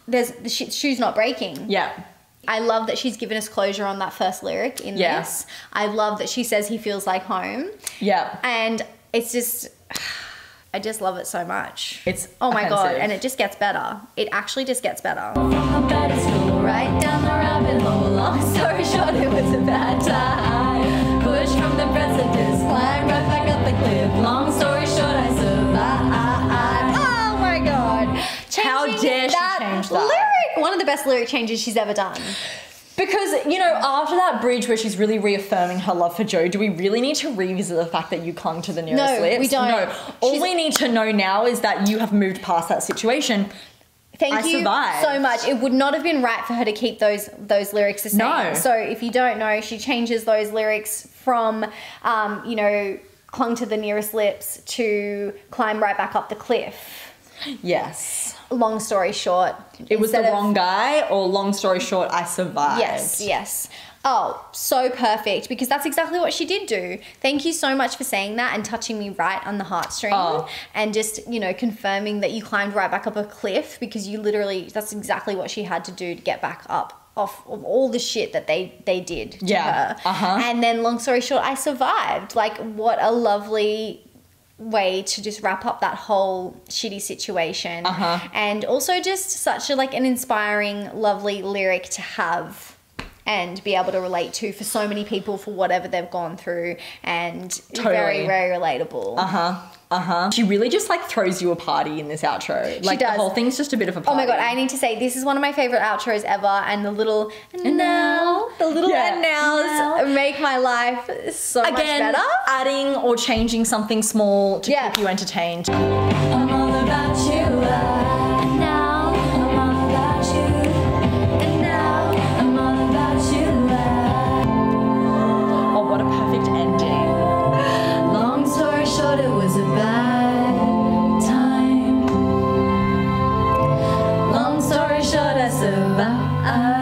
there's the shoe's not breaking. Yeah. I love that she's given us closure on that first lyric in this. I love that she says he feels like home. Yeah. And it's just, I just love it so much. It's oh my God. offensive. And it just gets better. It actually just gets better. From the pedestal, right down the rabbit hole. Long story short, it was a bad time. Push from the precipice, climb right back up the cliff. Long story short, I survived. Oh my God. How dare she change that? Lyric, one of the best lyric changes she's ever done. Because, you know, after that bridge where she's really reaffirming her love for Joe, do we really need to revisit the fact that you clung to the nearest lips? We don't. No. All we need to know now is that you have moved past that situation. Thank you survived. so much. It would not have been right for her to keep those lyrics the same. No. So if you don't know, she changes those lyrics from, you know, clung to the nearest lips to climb right back up the cliff. Yes. Long story short. It was the instead of- wrong guy, or long story short, I survived. Yes, yes. Oh, so perfect, because that's exactly what she did do. Thank you so much for saying that and touching me right on the heartstring and just, you know, confirming that you climbed right back up a cliff, because you literally, that's exactly what she had to do to get back up off of all the shit that they did to her. And then long story short, I survived. Like, what a lovely way to just wrap up that whole shitty situation. And also just such a, like, an inspiring, lovely lyric to have and be able to relate to for so many people for whatever they've gone through, and very, very relatable. She really just, like, throws you a party in this outro. Like, does. the whole thing's just a bit of a party. Oh my God, I need to say, this is one of my favorite outros ever, and the little and nows make my life so much better. Adding or changing something small to keep you entertained. I'm all about you, and now I'm all about you, and now I'm all about you. Oh, what a perfect ending. Long story short, it was a bad time. Long story short, I survived.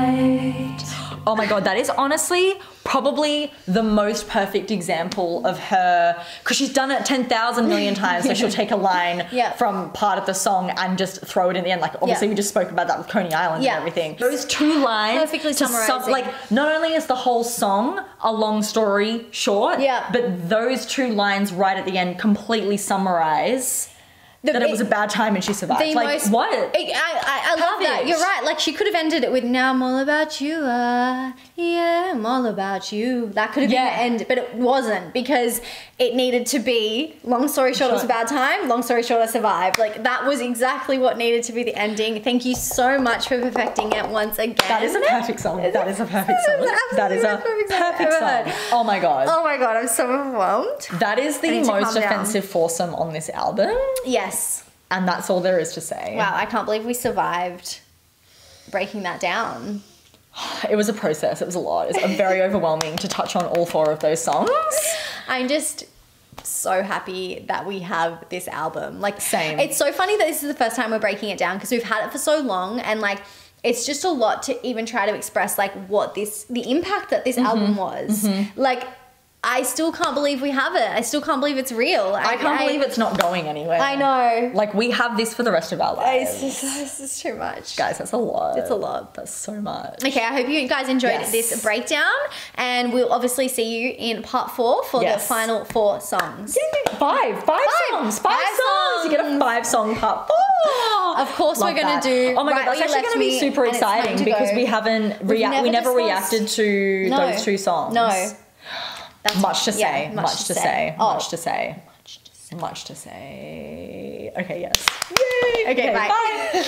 Oh my God, that is honestly probably the most perfect example of her, because she's done it 10,000 million times, so she'll take a line from part of the song and just throw it in the end. Like, obviously we just spoke about that with Coney Island and everything. Those two lines perfectly summarizing. like, not only is the whole song a long story short, but those two lines right at the end completely summarize that it was a bad time and she survived. Like, what? I love that. You're right. Like, she could have ended it with, now I'm all about you. Yeah, I'm all about you. That could have been the end, but it wasn't, because it needed to be, long story short, it was a bad time. Long story short, I survived. Like, that was exactly what needed to be the ending. Thank you so much for perfecting it once again. That is a perfect song. That is a perfect song. That is a perfect song. Oh my God. Oh my God, I'm so overwhelmed. That is the most offensive foursome on this album. Yes. And that's all there is to say. Wow, I can't believe we survived breaking that down. It was a process. It was a lot. It's very overwhelming to touch on all four of those songs. I'm just so happy that we have this album. Like, same. It's so funny that this is the first time we're breaking it down, because we've had it for so long, and like, it's just a lot to even try to express like what the impact that this album was. Like, I still can't believe we have it. I still can't believe it's real. I can't believe it's not going anywhere. I know. Like, we have this for the rest of our lives. This is too much. Guys, that's a lot. It's a lot. That's so much. Okay, I hope you guys enjoyed this breakdown, and we'll obviously see you in part 4 for the final 4 songs. Five songs. Five songs. You get a 5-song part 4. Of course, we're going to do. Oh my God, that's actually going to be super exciting, because we never reacted to those 2 songs. No. Much to say. Much to say. Okay, yes. Yay. Okay, bye.